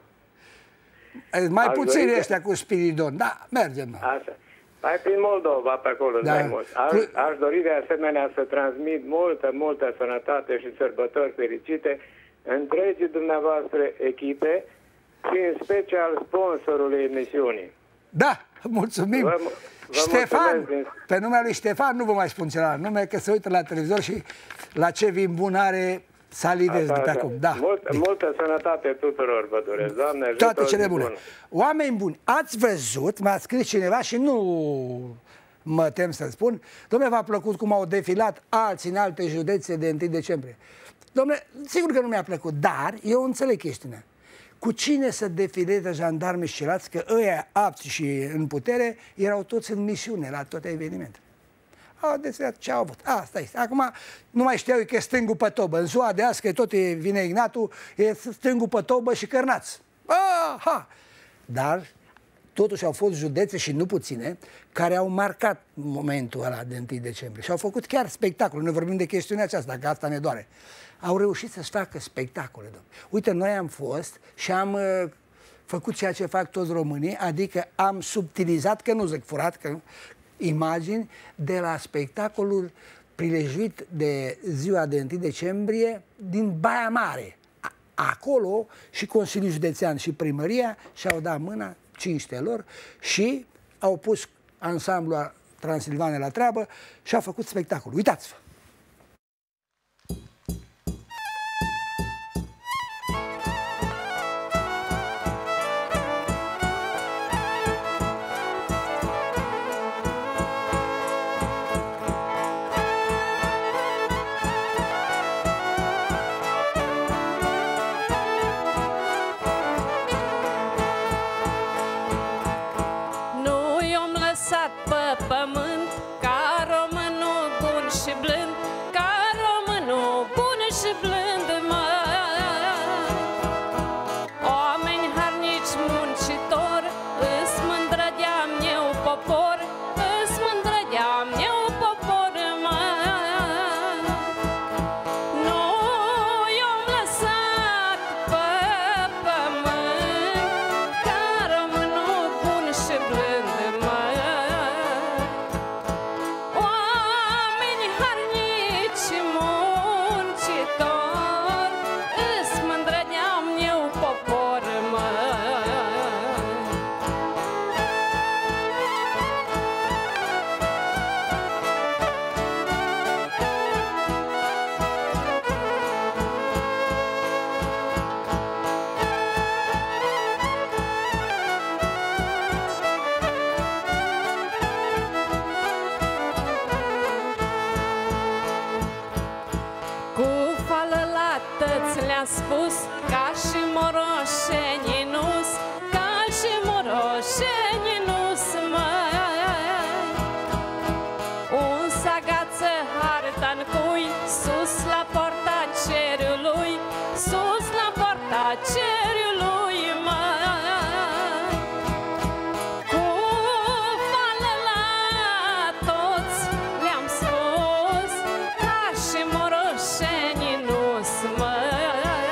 Mai
Aș
puțini
dori să-
ăștia cu Spiridon, da, mergem.
Așa. Hai prin Moldova, pe acolo,
Da.
mai mult. Aș, aș dori de asemenea să transmit multă, multă sănătate și sărbători fericite întregii dumneavoastră echipe și în special sponsorului emisiunii.
Da, mulțumim.
Vă, vă
Ștefan,
mulțumesc din-
pe numele lui Ștefan nu vă mai spun celălalt nume, că se uită la televizor și la ce vin bun are salivez de pe acum. Da.
Mult, multă sănătate tuturor vă doresc, Doamne, ajută-o,
Toate cele
zi
bune.
bună.
Oameni buni, ați văzut, m-a scris cineva și nu mă tem să spun, dom'le, v-a plăcut cum au defilat alții în alte județe de întâi decembrie. Dom'le, sigur că nu mi-a plăcut, dar eu înțeleg chestiunea. Cu cine să defileze jandarmii și ceilalți, că ăia apți și în putere erau toți în misiune la toate evenimentele. Au desfilat ce au avut. Asta este. Acum nu mai știau că e stângul pe tobă. În ziua de azi, că tot e, vine Ignatul, e stângul pe tobă și cărnați. Aha! Dar totuși au fost județe și nu puține care au marcat momentul ăla de întâi decembrie și au făcut chiar spectacol. Noi vorbim de chestiunea aceasta, că asta ne doare. Au reușit să-și facă spectacole. Domnule. Uite, noi am fost și am uh, făcut ceea ce fac toți românii, adică am subtilizat, că nu zic furat, că imagini de la spectacolul prilejuit de ziua de întâi decembrie din Baia Mare. A- Acolo și Consiliul Județean și Primăria și-au dat mâna, cinste lor, și au pus ansamblul Transilvania la treabă și au făcut spectacol. Uitați-vă!
Nu i-om lăsat pe pământ ca românul bun și blând. fală la tăți le-a spus, ca și moroșenii nu-s, ca și moroșenii nu-s, măi. Un s-agață harta-n cui, sus la porta cerului, sus la porta cerului, măi. Cu fală la toți le-am spus, ca și moroșenii nu-s, măi.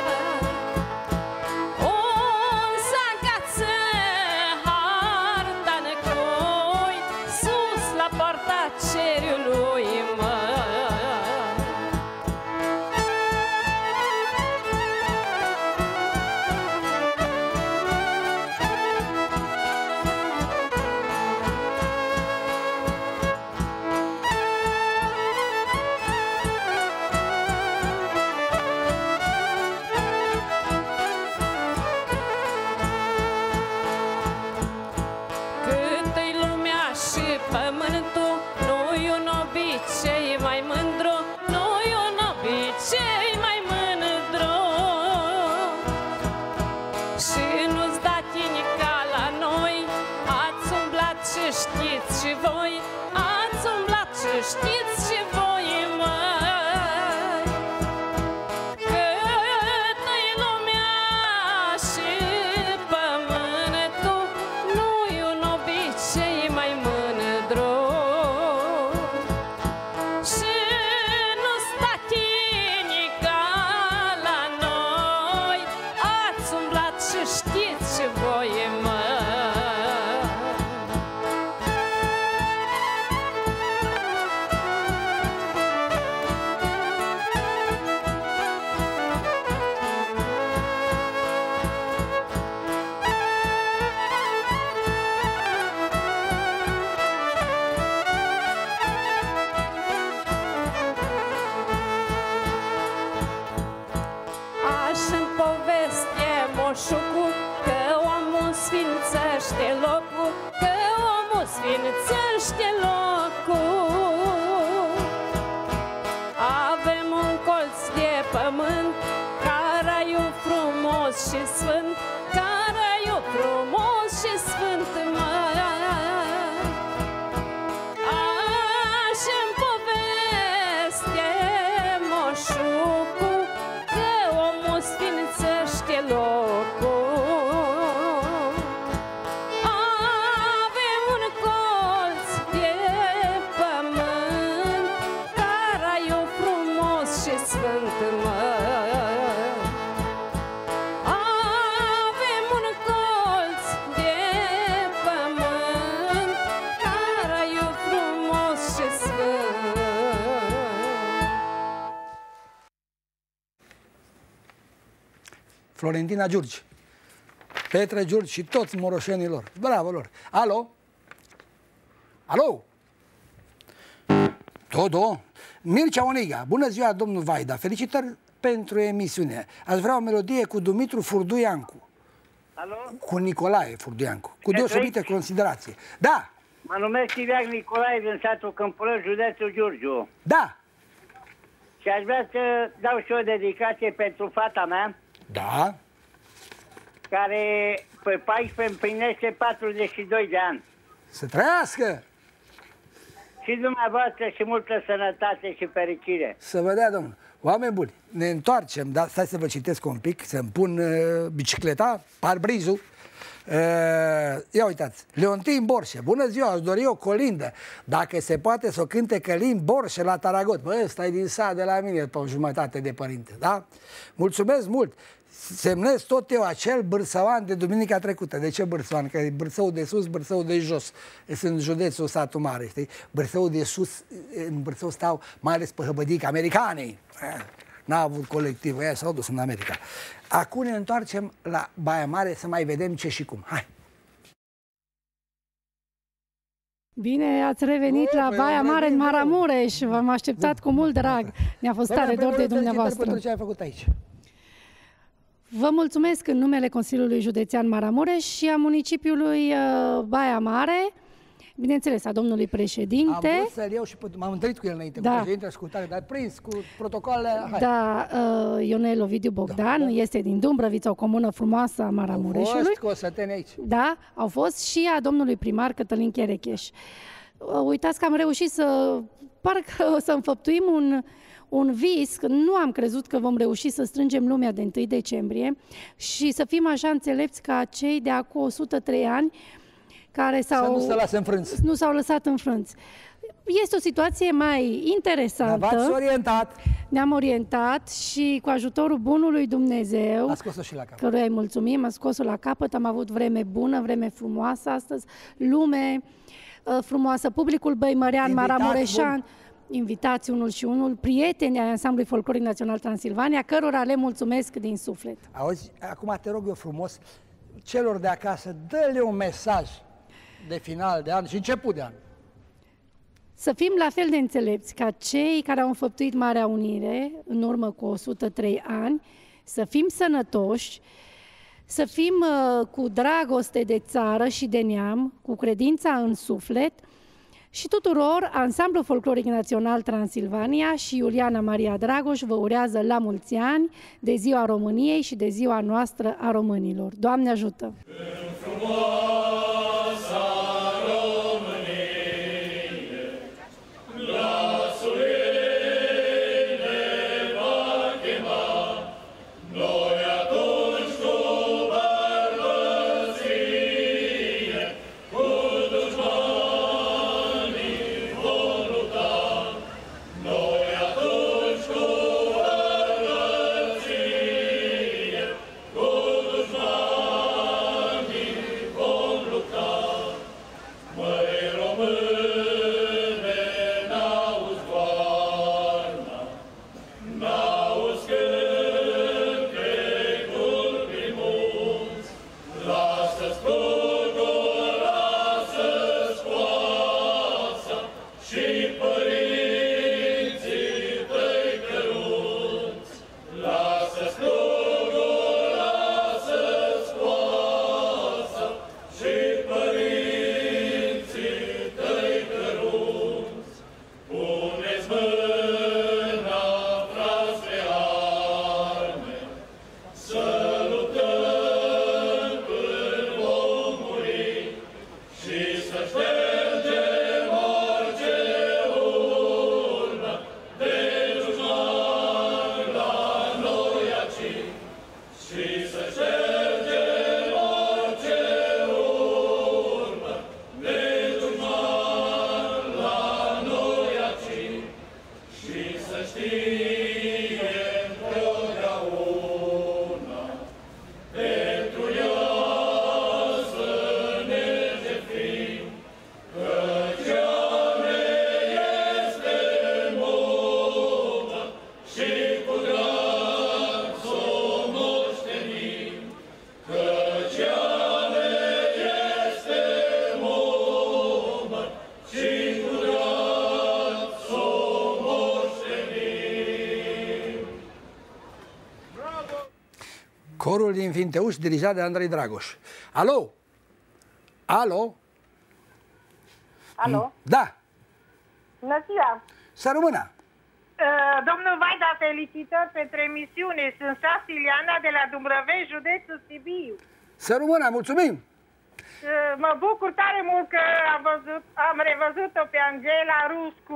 Un s-agață harta-n cui, sus la porta cerului, măi. Cât-i lumea și pământul, nu-i un obicei mai mândru, nu-i un obicei mai mândru. Și nu-ți da chinica la noi, ați umblat și știți și voi, ați umblat și știți și voi, măi. Cât-i lumea și pământul, nu-i un obicei mai mândru. Și nu-ți da chinica la noi, ați umblat și știți și voi, măi. Așa-mi poveste moșucu, că omul sfințește locul, că omul sfințește locul. Avem un colț de pământ, ca raiul frumos și sfânt, ca raiul frumos și sfânt, măi. Așa-mi poveste moșucu, că omul sfințește locul. Avem un colț de pământ, ca raiul frumos și sfânt, măi. Avem un colț de pământ, ca raiul frumos și sfânt.
Florentina Giurgi, Petre Giurgi și toți moroșenilor. Bravo lor! Alo? Alo? Todo? Mircea Oniga, bună ziua, domnul Vaida, felicitări pentru emisiune. Aș vrea o melodie cu Dumitru Furduiancu.
Alo?
Cu Nicolae Furduiancu, cu deosebită considerație. Da!
Mă numesc Iveac Nicolae din satul Câmpulăș, județul Giurgiu.
Da!
Și aș vrea să dau și o dedicație pentru fata mea,
Da?
care pe paisprezece împlinește patruzeci și doi de ani.
Să trăiască!
Și dumneavoastră și multă sănătate și fericire.
Să vă dea, domnul. Oameni buni, ne întoarcem, dar stai să vă citesc un pic, să-mi pun uh, bicicleta, parbrizul. Uh, ia uitați, Leontin Borșe, bună ziua, aș dori o colindă, dacă se poate să o cânte Călin Borșe la Taragot. Bă, ăsta e din sat de la mine, pe o jumătate de părinte, da? Mulțumesc mult! Semnez tot eu acel bârsăuan de duminica trecută. De ce bârsăuan? Că e Bârsău de sus, Bârsău de jos. Sunt județul Satul Mare, știi? Bârsău de sus, în Bârsău stau mai ales pe hăbădic americanii. N-a avut colectiv, ăia s-au dus în America. Acum ne întoarcem la Baia Mare să mai vedem ce și cum. Hai!
Bine, ați revenit oh, la Baia Mare în Maramureș. V-am așteptat cu mult drag. Ne-a fost tare dor de dumneavoastră.
Ce ai făcut aici?
Vă mulțumesc în numele Consiliului Județean Maramureș și a municipiului Baia Mare bineînțeles, a domnului președinte.
Am vrut să-l iau și m-am întâlnit cu el înainte,
da.
cu președintele ascultare, dar prins cu protocoalele. Hai.
Da, uh, Ionel Ovidiu Bogdan, da, da. este din Dumbrăvița, o comună frumoasă a Maramureșului.
Au fost cu Osăteni aici.
Da, au fost și a domnului primar Cătălin Cherecheș. Uh, uitați că am reușit să, parcă să înfăptuim un... un vis, că nu am crezut că vom reuși să strângem lumea de întâi decembrie și să fim așa înțelepți ca cei de acum o sută trei ani care s-au...
Să nu se lasă înfrânți.
Nu s-au lăsat înfrânți. Este o situație mai interesantă.
V-ați orientat.
Ne-am orientat și cu ajutorul bunului Dumnezeu,
a scos-o și la capăt.
căruia îi mulțumim, a scos-o la capăt, am avut vreme bună, vreme frumoasă astăzi, lume uh, frumoasă, publicul băimărean, maramureșan, invitați unul și unul, prieteni ai Ansamblului Folcloric Național Transilvania, cărora le mulțumesc din suflet.
Auzi, acum te rog eu frumos, celor de acasă, dă-le un mesaj de final de an și început de an.
Să fim la fel de înțelepți ca cei care au înfăptuit Marea Unire în urmă cu o sută trei ani, să fim sănătoși, să fim uh, cu dragoste de țară și de neam, cu credința în suflet. Și tuturor, Ansamblul Folcloric Național Transilvania și Iuliana Maria Dragoș vă urează la mulți ani de Ziua României și de Ziua noastră a românilor. Doamne ajută!
Corul din Vinteuș, dirijat de Andrei Dragoș. Alo? Alo?
Alo?
Da.
Bună ziua!
Să rămână!
Uh, domnul Vaida, felicitări pentru emisiune. Sunt Sas Ileana de la Dumbrăvești, județul Sibiu.
Să rămână, mulțumim!
Uh, mă bucur tare mult că am, văzut, am revăzut-o pe Angela Ruscu.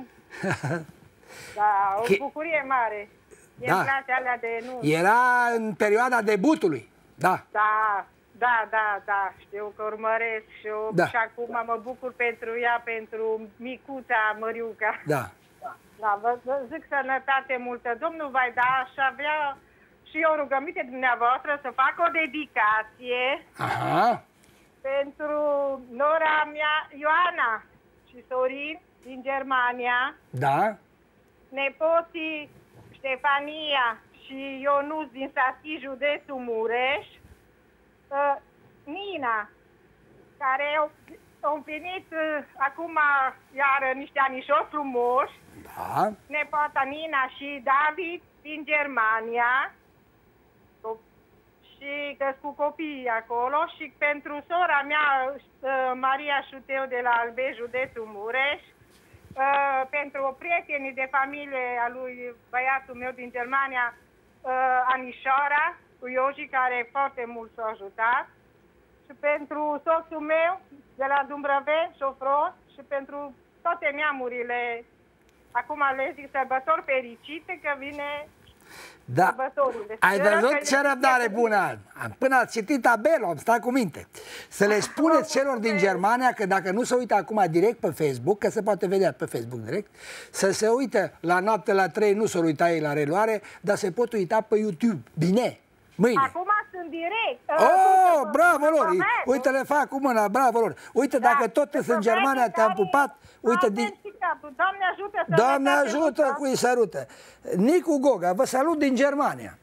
Da, o bucurie mare. E
Da.
în place alea de nu.
Era în perioada debutului, da.
Da, da, da, da, știu că urmăresc și, eu,
Da.
și acum mă bucur pentru ea, pentru micuța Măriuca.
Da.
Da, vă, vă zic sănătate multă. Domnul Vaida, aș avea și eu rugăminte dumneavoastră să fac o dedicație
Aha.
pentru nora mea Ioana și Sorin din Germania,
Da.
nepoții Ștefania și Ionuț din Sati, județul Mureș, uh, Nina, care au, au împlinit uh, acum iar niște anișori frumoși,
Da.
nepoata Nina și David din Germania și că cu copiii acolo și pentru sora mea, Maria Șuteu de la Albej, județul Mureș, pentru prietenii de familie a lui băiatul meu din Germania, Anișoara, cu Ioji, care foarte mult s-a ajutat, și pentru soțul meu de la Dumbrăveni, șofros, și pentru toate neamurile. Acum le zic sărbători fericite, că vine
da. Ai văzut ce răbdare bună? Până ați citit tabelul, am stat cu minte. Să le spuneți celor din Germania că dacă nu se uită acum direct pe Facebook, că se poate vedea pe Facebook direct, să se uite la noapte la trei, nu s-o uita ei la reluare, dar se pot uita pe YouTube. Bine? Mâine.
Acum sunt direct.
Oh, bravo lor! Uite, le fac cu mâna, bravo lor! Uite, dacă tot sunt în Germania, te-am pupat, uite...
Doamne ajută să
Doamne ajută cui sărută! Nicu Goga, vă salut din Germania.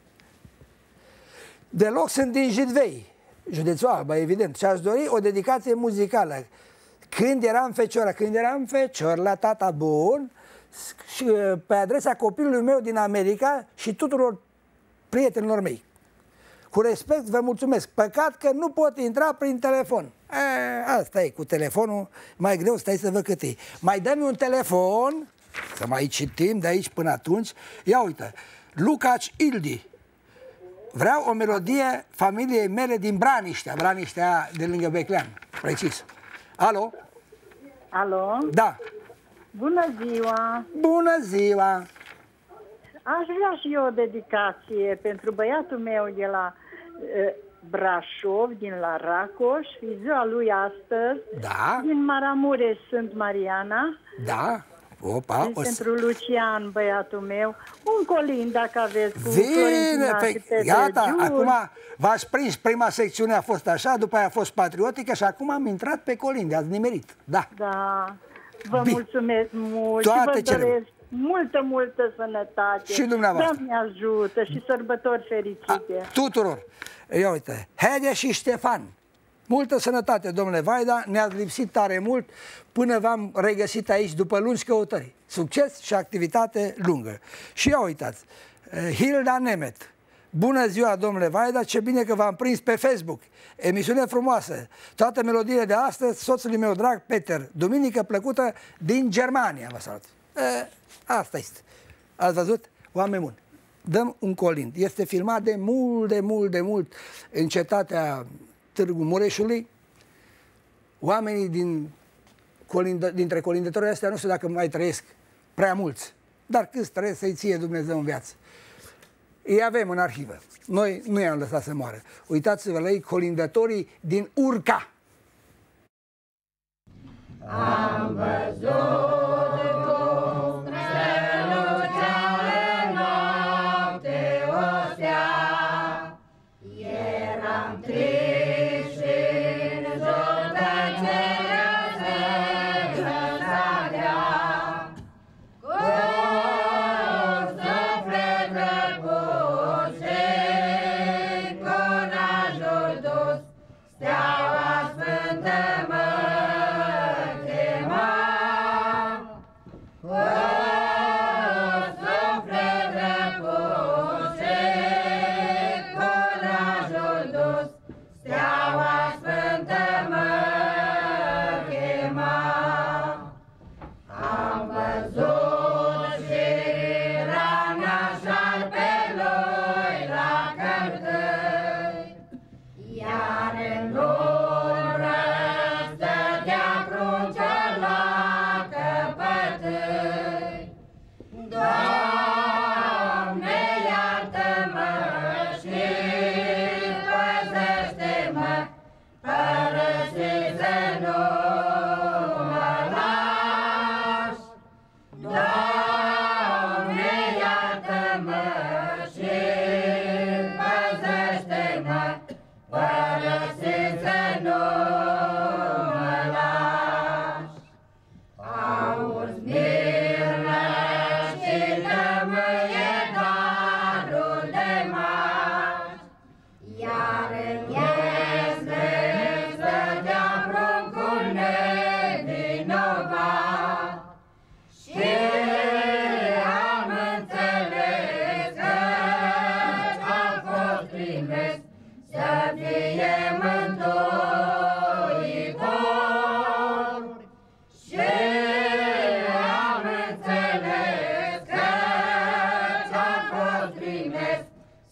Deloc sunt din Jidvei, județul Alba, evident. Și aș dori o dedicație muzicală. Când eram fecioră, când eram fecior la tata bun, și pe adresa copilului meu din America și tuturor prietenilor mei. Cu respect, vă mulțumesc. Păcat că nu pot intra prin telefon. E, asta e, cu telefonul mai greu, stai să văd cât e. Mai dă-mi un telefon, să mai citim de aici până atunci. Ia uite, Lucaci Ildi. Vreau o melodie familiei mele din Braniștea, Braniștea de lângă Beclean, precis. Alo?
Alo?
Da.
Bună ziua!
Bună ziua!
Aș vrea și eu o dedicație pentru băiatul meu de la uh, Brașov, din la Racoș, și ziua lui astăzi.
Da.
Din Maramureș sunt Mariana.
Da. Opa,
o pentru Lucian, băiatul meu. Un colin, dacă aveți. Cu
Bine, pe... gata, acum v-ați prins, prima secțiune a fost așa, după aia a fost patriotică și acum am intrat pe colinde, ați nimerit. Da.
Da. Vă Bine. mulțumesc mult.
Toate
și vă
cele...
doresc multă, multă sănătate.
Și dumneavoastră.
Doamne ajută și sărbători fericite.
A, tuturor. Ia uite, Hede și Ștefan. Multă sănătate, domnule Vaida, ne-ați lipsit tare mult până v-am regăsit aici după lungi căutări. Succes și activitate lungă. Și ia uitați, Hilda Nemet. Bună ziua, domnule Vaida, ce bine că v-am prins pe Facebook. Emisiune frumoasă. Toate melodiile de astăzi, soțului meu drag, Peter. Duminică plăcută din Germania, vă salut. E, asta este. Ați văzut? Oameni buni. Dăm un colind. Este filmat de mult, de mult, de mult în cetatea Târgu Mureșului. Oamenii din, colindă, dintre colindătorii astea nu știu dacă mai trăiesc prea mulți, dar câți trăiesc să-i ție Dumnezeu în viață. Îi avem în arhivă. Noi nu i-am lăsat să moară. Uitați-vă la ei, colindătorii din Urca.
Am văzut cum străluceale noapte o stea, eram triști în judecele zăsadea, cu suflet răpus și curajul dus, steaua sfântă mă chema.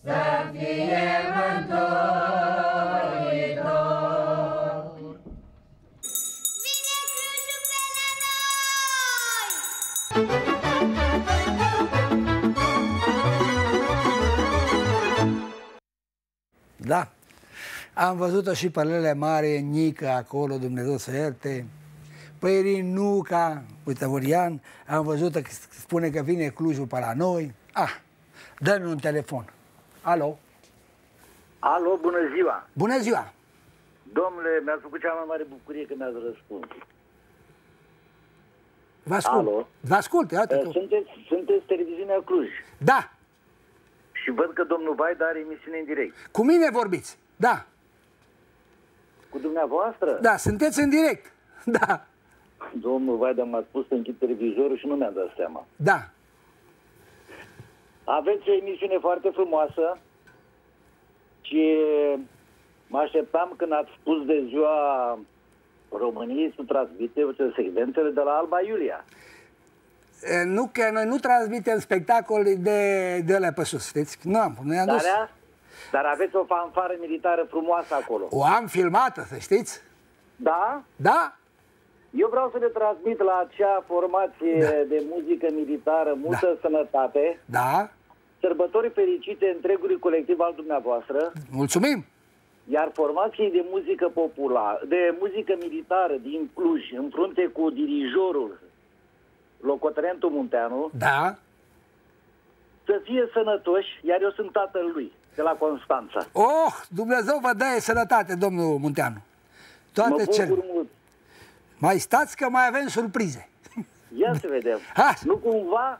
să fie mântuitor. Vine Clujul pe la noi!
Da, am văzut-o și pe Lele Mare, Nică, acolo, Dumnezeu să ierte. Păi Rinuca, uite, Vorian, am văzut că spune că vine Clujul pe la noi. Ah, dă-mi un telefon. Alo?
Alo, bună ziua!
Bună ziua!
Domnule, mi-ați făcut cea mai mare bucurie că mi-ați răspuns.
Vă ascult.
Alo?
Vă ascult, iată că...
Sunteți, sunteți televiziunea Cluj.
Da.
Și văd că domnul Vaida are emisiune în direct.
Cu mine vorbiți, da.
Cu dumneavoastră?
Da, sunteți în direct, da.
Domnul Vaida m-a spus să închid televizorul și nu mi-am dat seama.
Da.
Aveți o emisiune foarte frumoasă și mă așteptam când ați spus de ziua României să transmite secvențele de la Alba Iulia.
E, nu, că noi nu transmitem spectacole de, de alea pe sus, știți? Nu am, nu i-am dus.
Dar, dar aveți o fanfară militară frumoasă acolo.
O am filmată, să știți?
Da?
Da?
Eu vreau să le transmit la acea formație da. de muzică militară multă da. sănătate.
Da.
Sărbători fericite întregului colectiv al dumneavoastră.
Mulțumim!
Iar formației de muzică populară, de muzică militară din Cluj, în frunte cu dirijorul, locotenentul Munteanu,
da.
să fie sănătoși, iar eu sunt tatăl lui, de la Constanța.
Oh, Dumnezeu vă dă sănătate, domnul Munteanu. Toate
mă bucur mult.
Mai stați că mai avem surprize.
Ia să vedem.
Ha.
Nu cumva...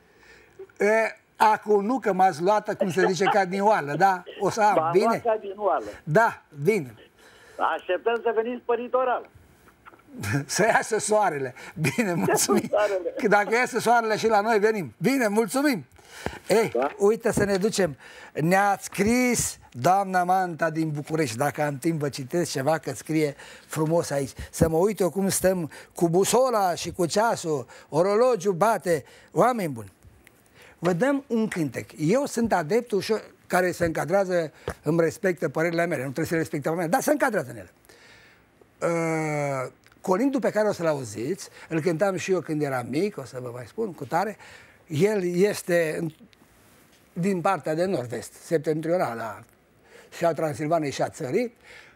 E, acum nu, că m-ați luat, cum se zice, ca din oală, da? O să am, bine?
ca din oală.
Da, bine.
Așteptăm să veniți pe litoral.
Să iasă soarele. Bine, mulțumim. Că dacă iasă soarele și la noi venim. Bine, mulțumim. Ei, da? Uite să ne ducem. Ne-a scris doamna Manta din București. Dacă am timp vă citesc ceva, că scrie frumos aici. Să mă uit eu cum stăm cu busola și cu ceasul. Orologiul bate. Oameni buni, vă dăm un cântec. Eu sunt adeptul și care se încadrează, îmi respectă părerile mele. Nu trebuie să le respecte mele, dar se încadrează în ele. Uh, colindul pe care o să-l auziți, îl cântam și eu când eram mic, o să vă mai spun, cu tare. El este din partea de nord-vest, septentrională, și a Transilvanei și a țării.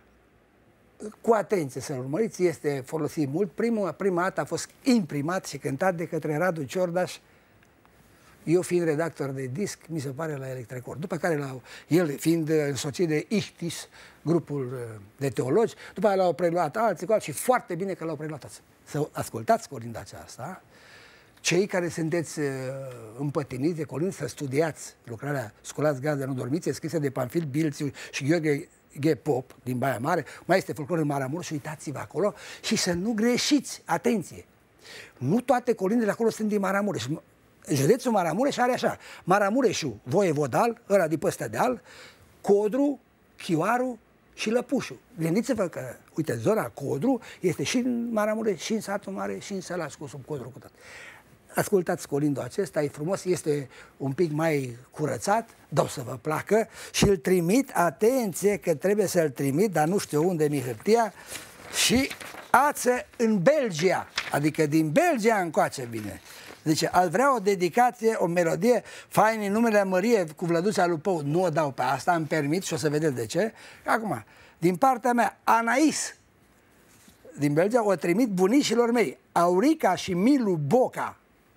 Cu atenție să-l urmăriți, este folosit mult. Primul, prima dată a fost imprimat și cântat de către Radu Ciordaș, eu fiind redactor de disc, mi se pare, la Electrecord. După care, la, el fiind însoțit de Ichtis, grupul de teologi, după care l-au preluat alții cu alții și foarte bine că l-au preluat toți. Să ascultați colinda aceasta. Cei care sunteți uh, împătimiți de colind, să studiați lucrarea Sculați gaz de nu dormiți, scrisă de Pamfil Bilțiu și Gheorghe G. Pop din Baia Mare, mai este folclor în Maramureș și uitați-vă acolo și să nu greșiți, atenție! Nu toate colindele acolo sunt din Maramureș. Județul Maramureș are așa, Maramureșul, Voievodal, ăla de păstă deal, Codru, Chioaru și Lăpușul. Gândiți-vă că, uite, zona Codru este și în Maramureș, și în Satul Mare, și în Sălaș, cu sub Codru cu tot. Ascultați colindul acesta, e frumos, este un pic mai curățat, dar o să vă placă și îl trimit, atenție că trebuie să-l trimit, dar nu știu unde mi hârtia, și ață în Belgia, adică din Belgia încoace bine. Zice, aș vrea o dedicație, o melodie faină în numele Mărie cu Vlăduța lui Pou. Nu o dau pe asta, îmi permit și o să vedeți de ce. Acum, din partea mea, Anais, din Belgia, o trimit bunicilor mei, Aurica și Milu Boca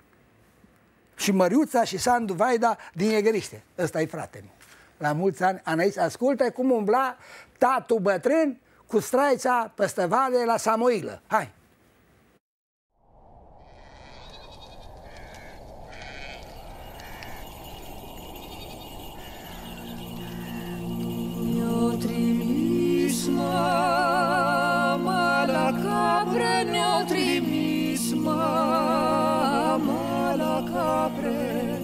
și Măriuța și Sandu Vaida din Egeriște. Ăsta e fratele meu. La mulți ani, Anais, ascultă cum umbla tatu bătrân cu straița peste vale la Samoilă. Hai!
Ne-o trimis mama la capre, ne-o trimis mama la capre.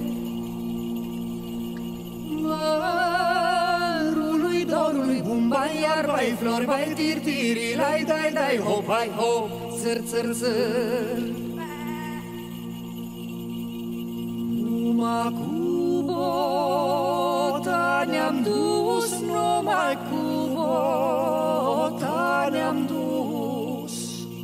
Mărului, dorului, bumbai, iar bai, flori, bai, tirtiri, lai, dai, dai, hop, bai, hop, țăr, țăr, țăr. Numai cu botani
ne-am dus, numai cu bota ne-am dus.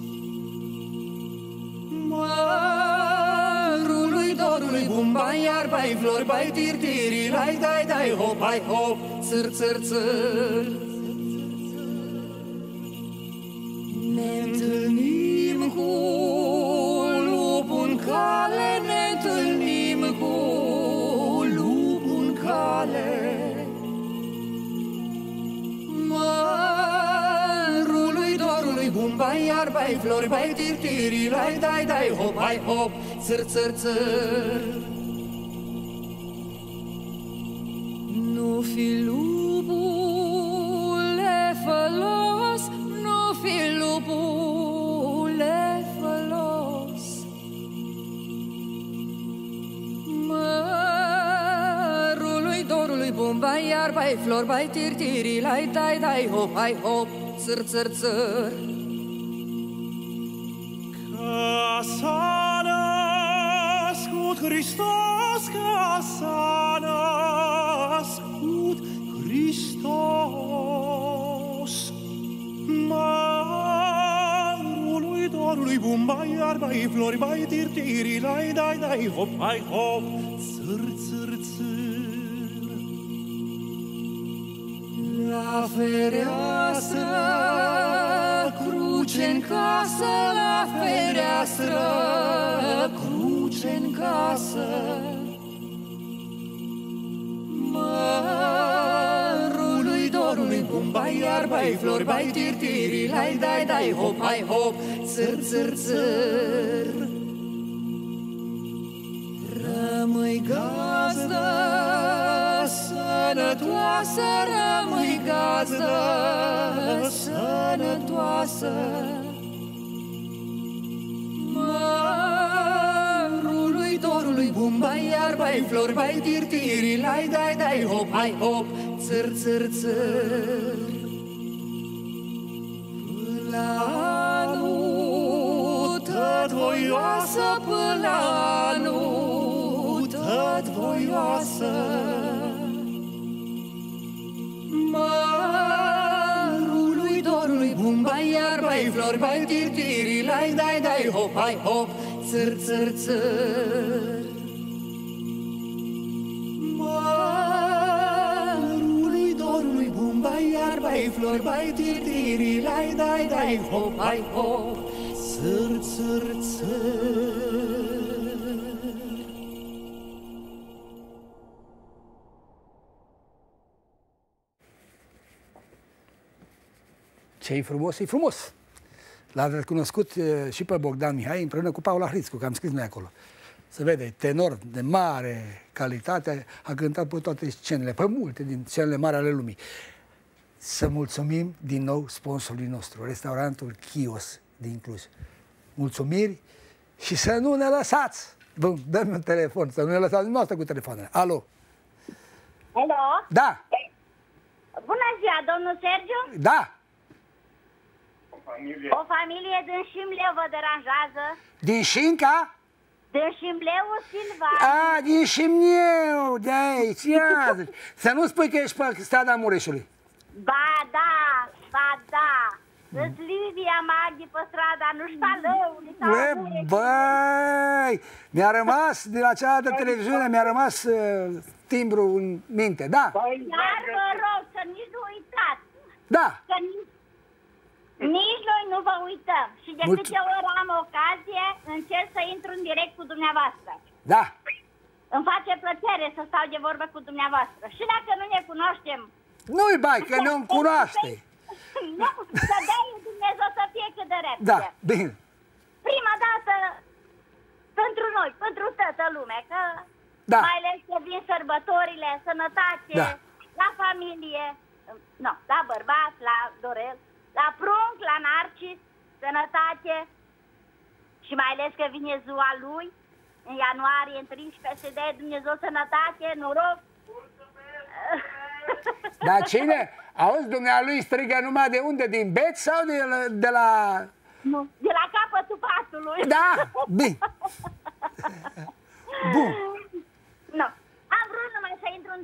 Mărului dorului bumbai, iarbai, flori, bai, tirtiri, lai, dai, dai, hop, hai, hop, țâr, țâr, țâr. Ne întâlnim cu lupul în cale, ne întâlnim cu lupul în cale. Mărului dorului bumbai, iarbai, flori, bai, tirtiri, lai, dai, dai, hop, hai, hop, țâr, țâr, țâr. Nu fi lupule fălos, nu fi lupule fălos. Mărului dorului bumbai, iarbai, flori, bai, tirtiri, lai, dai, dai, hop, hai, hop, țâr, țâr, țâr.
Ca s-a născut Hristos, ca s-a născut Hristos. Mărului dorului bumbai, iarbai, flori, bai, tirtiri, lai, dai, dai, hop, hai, hop, țâr, țâr, țâr.
La fereastră, cruce-n casă, la fereastră, cruce-n casă. Mărului dorului bumbai, iarbai, flori, bai, tirtiri, lai, dai, dai, hop, hai, hop, țâr, țâr, țâr. Rămâi gazdă, sănătoasă, rămâi gazdă, sănătoasă. Mărului dorului bumbai, iarbai, flori, bai, tirtiri, lai, dai, dai, hop, hai, hop, țâr, țâr, țâr. Până la anul tăt-voioasă, până la anul tăt-voioasă. Mărului dorului bumbai, iarbai, flori, bai, tirtiri, lai, dai, dai, hop, hai, hop, țâr, țâr, țâr. Mărului dorului bumbai, iarbai, flori, bai, tirtiri, lai, dai, dai, hop, hai, hop, țâr, țâr, țâr.
Ce-i frumos, e frumos. L-a recunoscut și pe Bogdan Mihai împreună cu Paula Hrițcu, că am scris noi acolo. Se vede, tenor de mare calitate, a cântat pe toate scenele, pe multe din scenele mari ale lumii. Să mulțumim din nou sponsorului nostru, restaurantul Chios din Cluj. Mulțumiri și să nu ne lăsați! Bun, dă-mi un telefon, să nu ne lăsați dumneavoastră cu telefoanele. Alo?
Alo?
Da!
Bună ziua, domnul Sergiu?
Da!
O familie din Șimleu vă deranjează?
Din Șinca?
Din Șimleu, Silva.
A, din Șimleu, de aici, ia. Să nu spui că ești pe strada Mureșului.
Ba da, ba da. Îți Livia Maghi pe strada, nu-și Palăului sau Mureșului.
Băi, mi-a rămas, de la cealaltă televiziune, mi-a rămas uh, timbru în minte, da?
Dar vă rog să nici nu uitați.
Da.
Că nici, nici noi nu vă uităm. Și de
Mulțumesc.
câte ori am ocazie, încerc să intru în direct cu dumneavoastră.
Da.
Îmi face plăcere să stau de vorbă cu dumneavoastră. Și dacă nu ne cunoaștem...
Nu-i bai, că nu-mi cunoaște.
Nu, să dea Dumnezeu să fie cât de repede.
Da, bine.
Prima dată pentru noi, pentru toată lumea, că
da.
Mai ales că vin sărbătorile, sănătate,
da.
La familie, no, la bărbat, la Dorel, la prunc, la Narcis, sănătate și mai ales că vine ziua lui, în ianuarie, în treisprezece, să dea Dumnezeu sănătate, noroc.
Dar cine? Auzi, dumnealui strigă numai de unde? Din Beț sau de la... De la,
nu, de la capătul patului.
Da, bine. Bun.
No. Am vrut numai să intru în direct să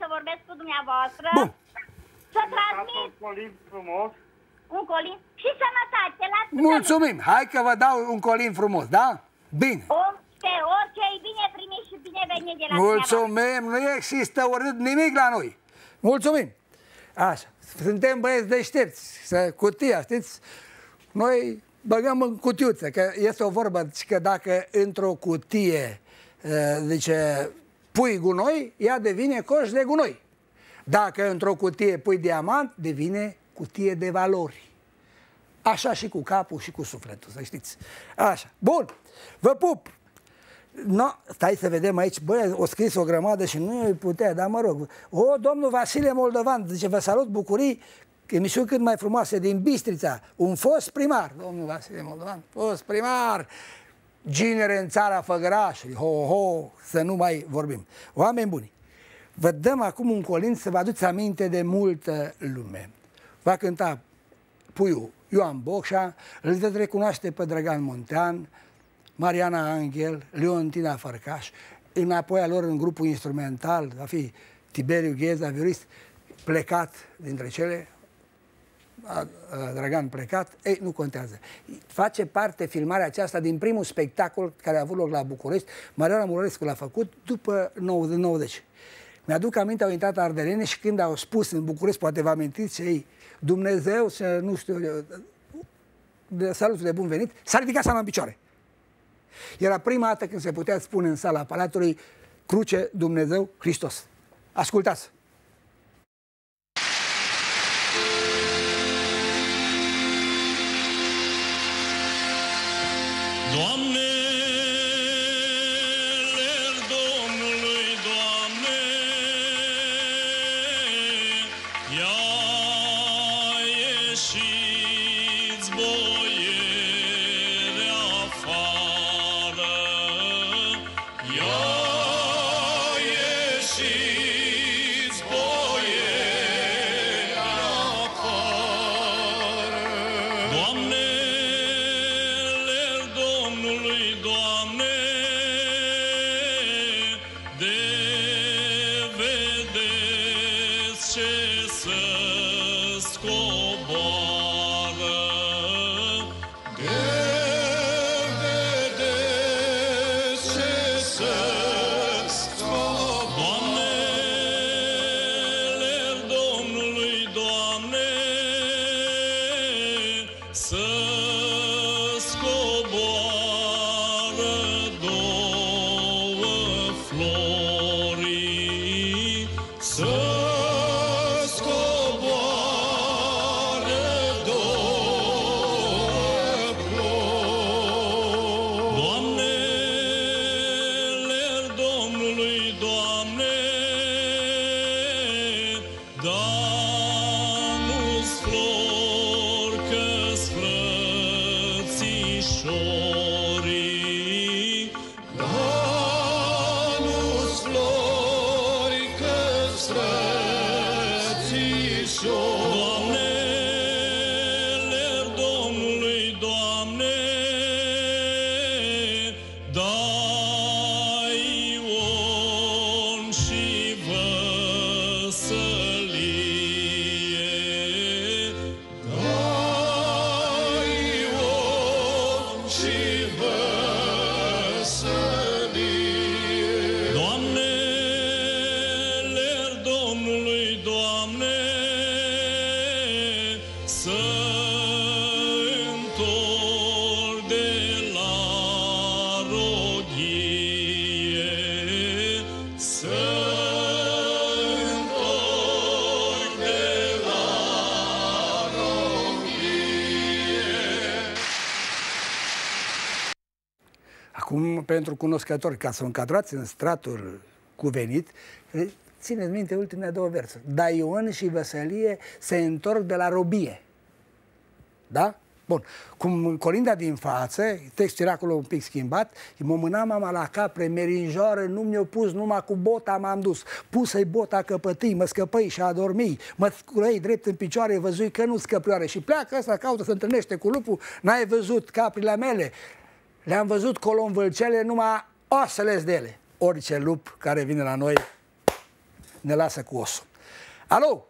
vorbesc cu dumneavoastră.
Bun.
Să transmit
un colin frumos.
Un colin și sănătate. La
Mulțumim. Hai că vă dau un colin frumos, da? Bine.
Orice, orice e bine primit și bine venit de la
Mulțumim. Nu există urât nimic la noi. Mulțumim. Așa. Suntem băieți deștepți. Să cutia, știți? Noi băgăm în cutiuță, că este o vorbă că dacă într-o cutie zice, pui gunoi, ea devine coș de gunoi. Dacă într-o cutie pui diamant, devine cutie de valori. Așa și cu capul și cu sufletul, să știți. Așa. Bun. Vă pup. No, stai să vedem aici. Băi, o scris o grămadă și nu îi putea, dar mă rog. O, domnul Vasile Moldovan, zice, vă salut, bucurii, emisiuni cât mai frumoase din Bistrița. Un fost primar, domnul Vasile Moldovan, fost primar. Ginere în țara făgărașului, ho, ho, să nu mai vorbim. Oameni buni, vă dăm acum un colin să vă aduți aminte de multă lume. Va cânta puiul Ioan Bocșa, îl veți recunoaște pe Drăgan Muntean, Mariana Angel, Leontina Fărcaș, înapoi a lor în grupul instrumental, va fi Tiberiu Gheza, violist, plecat dintre cele, Dragan plecat, ei, nu contează. Face parte filmarea aceasta din primul spectacol care a avut loc la București. Mariana Murorescu l-a făcut după nouăzeci. Mi-aduc aminte, au intrat ardelene și când au spus în București, poate vă amintiți, ei, Dumnezeu, nu știu, de salutul de bun venit, s-a ridicat sala în picioare. Era prima dată când se putea spune în sala Palatului Cruce Dumnezeu Hristos. Ascultați!
Doamne, ler Domnului, Doamne, ia ieșiți boieri afară, ia ieșiți boieri afară, Doamne,
Acum, pentru cunoscători, ca să o încadrați în stratul cuvenit, țineți minte ultimele două versuri. Da, Ion și Văsălie se întorc de la robie. Da? Bun. Cum colinda din față, textul era acolo un pic schimbat, mă mâna mama la capre, merinjoară, nu mi-o pus, numai cu bota m-am dus. Pusă-i bota căpătâi, mă scăpăi și adormii, mă sculăi drept în picioare, văzui că nu scăprioare. Și pleacă ăsta, caută, se întâlnește cu lupul, n-ai văzut caprile mele. Le-am văzut colomvâlcele, numai oasele de ele. Orice lup care vine la noi ne lasă cu osul. Alo?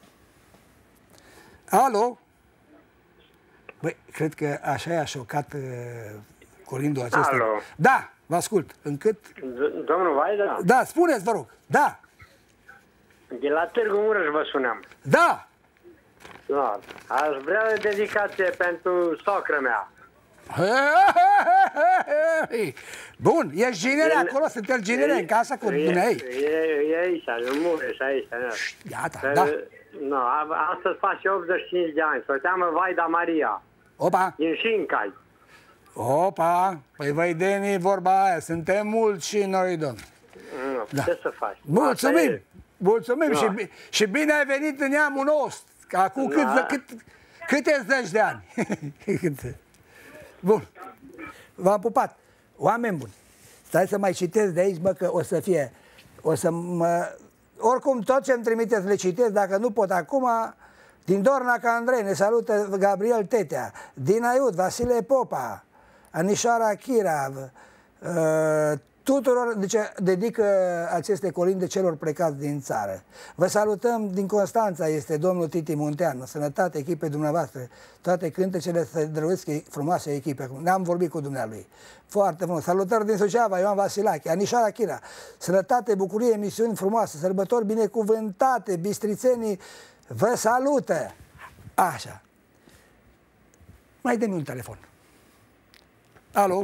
Alo? Băi, cred că așa i-a șocat uh, colindul acesta.
Alo?
Da, vă ascult. Încât...
Domnul Vaida?
Da, spuneți, vă rog. Da.
De la Târgu Mureș vă sunam.
Da.
Da. Aș vrea o dedicație pentru socră mea.
Bun, ești ginere acolo, sunteți ginere în casa cu dumneai.
E aici, în Mureș, aici.
Iată, da.
No, astăzi face optzeci și cinci de ani, se cheamă Vaida Maria.
Opa!
Din Șincai.
Opa! Păi văidenii, vorba aia, suntem mulți și noi, domnule.
No,
da.
Ce să faci?
Mulțumim! Mulțumim!
No.
Și, și bine ai venit în neamul nostru! Acum cât,
Da.
cât, câte zeci de ani? Bun. V-am pupat. Oameni buni, stai să mai citesc de aici, bă, că o să fie, o să mă... Oricum, tot ce îmi trimiteți le citesc, dacă nu pot acum, din Dornaca Andrei, ne salută Gabriel Tetea, din Aiud, Vasile Popa, Anișoara Chira, uh, tuturor, deci dedică aceste colinde celor plecați din țară. Vă salutăm din Constanța, este domnul Titi Munteanu, sănătate echipei dumneavoastră, toate cântecele să dăruiesc frumoase echipe, ne-am vorbit cu dumnealui. Foarte frumos. Salutări din Suceava, Ioan Vasilache, Anișoara Chira, sănătate, bucurie, emisiuni frumoase, sărbători binecuvântate, bistrițenii vă salută. Așa. Mai dă-mi un telefon. Alo?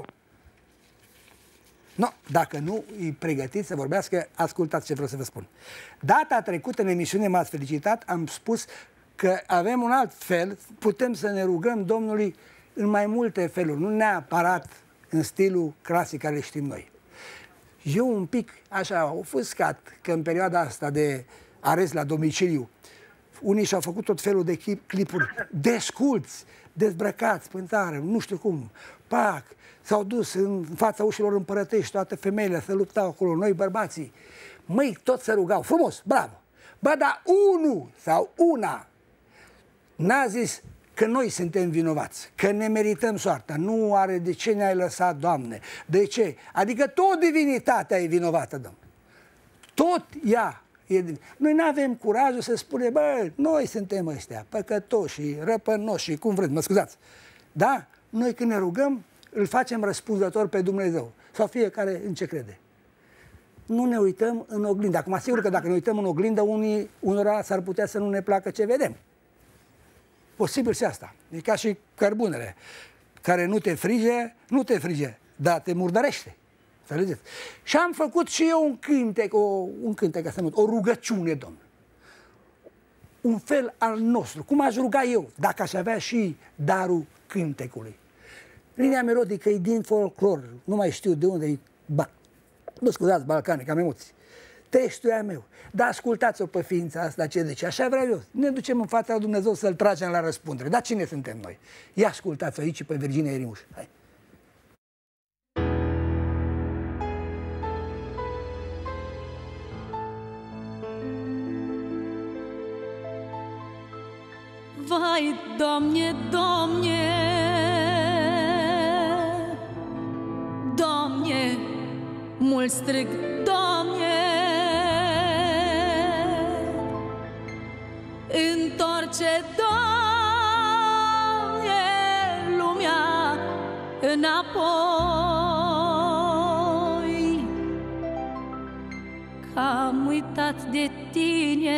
No, dacă nu îi pregătiți să vorbească, ascultați ce vreau să vă spun. Data trecută în emisiune m-ați felicitat, am spus că avem un alt fel, putem să ne rugăm Domnului în mai multe feluri, nu neapărat în stilul clasic care le știm noi. Eu un pic așa ofuscat că în perioada asta de arest la domiciliu, unii și-au făcut tot felul de clipuri desculți, dezbrăcați pe țară, nu știu cum, pac, s-au dus în fața ușilor împărătești, toate femeile se luptau acolo, noi bărbații. Măi, toți se rugau, frumos, bravo. Bă, dar unul sau una n-a zis că noi suntem vinovați, că ne merităm soarta. Nu are de ce ne-ai lăsat, Doamne. De ce? Adică tot divinitatea e vinovată, Doamne. Tot ea e din... Noi nu avem curajul să spunem, bă, noi suntem ăștia, păcătoși, răpănoși, cum vreți, mă scuzați. Da? Noi când ne rugăm, îl facem răspunzător pe Dumnezeu. Sau fiecare în ce crede. Nu ne uităm în oglindă. Acum, sigur că dacă ne uităm în oglindă, unii, unora s-ar putea să nu ne placă ce vedem. Posibil și asta. E ca și cărbunele, care nu te frige, nu te frige, dar te murdărește. Înțelegeți? Și am făcut și eu un cântec, o, un cântec, asta, o rugăciune, Domnule. Un fel al nostru. Cum aș ruga eu, dacă aș avea și darul cântecului. Linia melodică e din folclor, nu mai știu de unde e, ba, nu scuzați, balcanic, am emoții. Textul e a meu, dar ascultați-o pe ființa asta ce zice, așa vreau eu, ne ducem în fața lui Dumnezeu să-L tragem la răspundere. Dar cine suntem noi? Ia ascultați-o aici pe Virginia Irimuș. Hai.
Vai, Doamne, Doamne, Doamne, mult strig, Doamne, întorce, Doamne, lumea înapoi, că am uitat de Tine,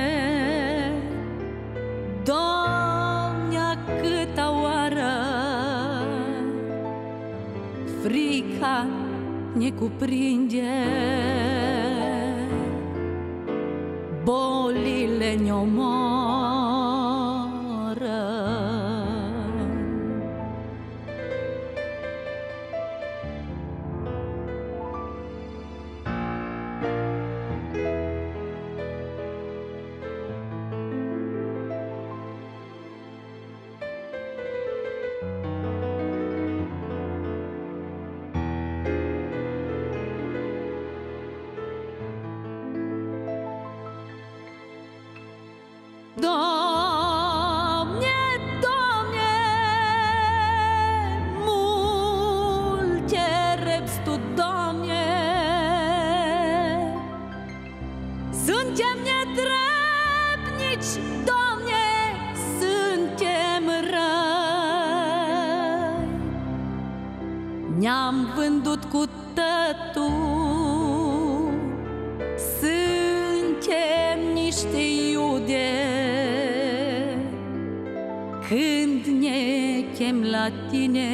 Doamne, câta oară frica ne cuprinde, bolile ne omoară. Doamne, Doamne, multe repți Tu, Doamne, sunt și, Doamne, suntem răi. Ne-am vândut cu tătul, suntem niște iude. Când ne chem la tine,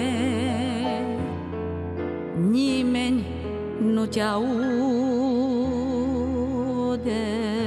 nimeni nu te aude.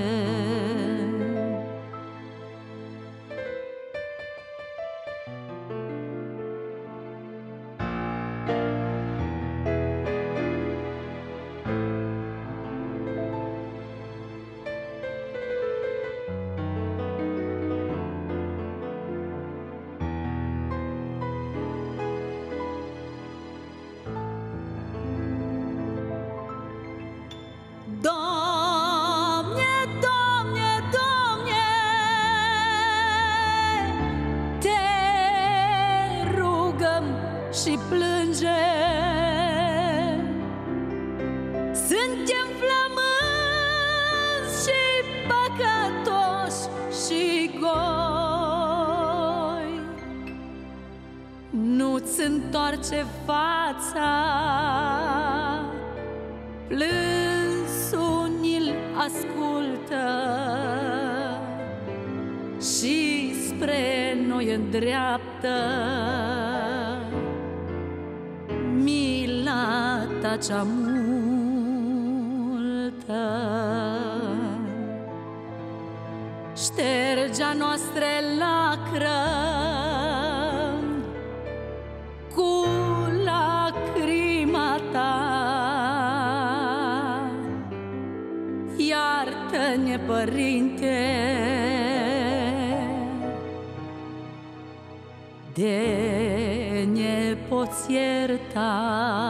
Doamne, Doamne, Doamne, te rugăm și plângem. Suntem flămânzi și păcătoși și goi. Nu-ți întoarce fața, plânsul ni-l ascultă și spre noi îndreaptă mila ta cea multă. Șterge-a noastre lacrămi cu lacrima ta. Iartă-ne, Părinte, de ne poți ierta.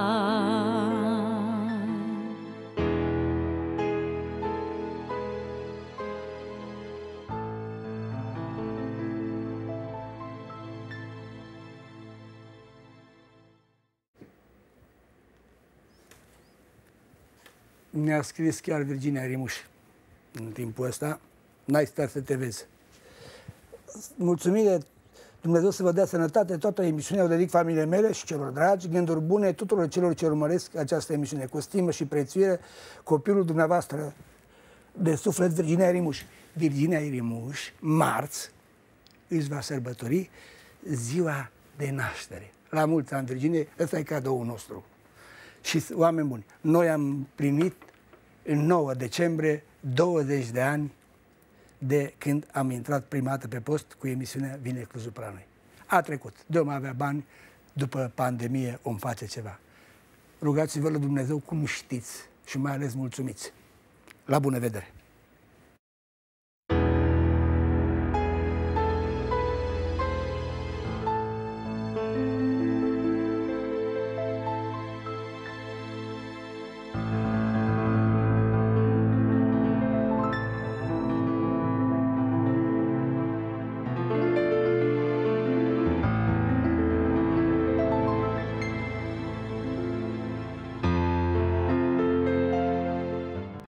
Mi-a scris chiar Virginia Rimuș în timpul ăsta. N-ai stat să te vezi. Mulțumire, Dumnezeu să vă dea sănătate, toată emisiunea o dedic familiei mele și celor dragi, gânduri bune tuturor celor ce urmăresc această emisiune, cu stimă și prețuire, copilul dumneavoastră de suflet, Virginia Rimuș. Virginia Rimuș, marți, își va sărbători ziua de naștere. La mulți ani, Virginie, ăsta e cadoul nostru. Și oameni buni, noi am plinit în nouă decembrie douăzeci de ani de când am intrat prima dată pe post cu emisiunea Vine Clujul pe la noi. A trecut. De om avea bani, după pandemie om face ceva. Rugați-vă la Dumnezeu cum știți și mai ales mulțumiți. La bună vedere!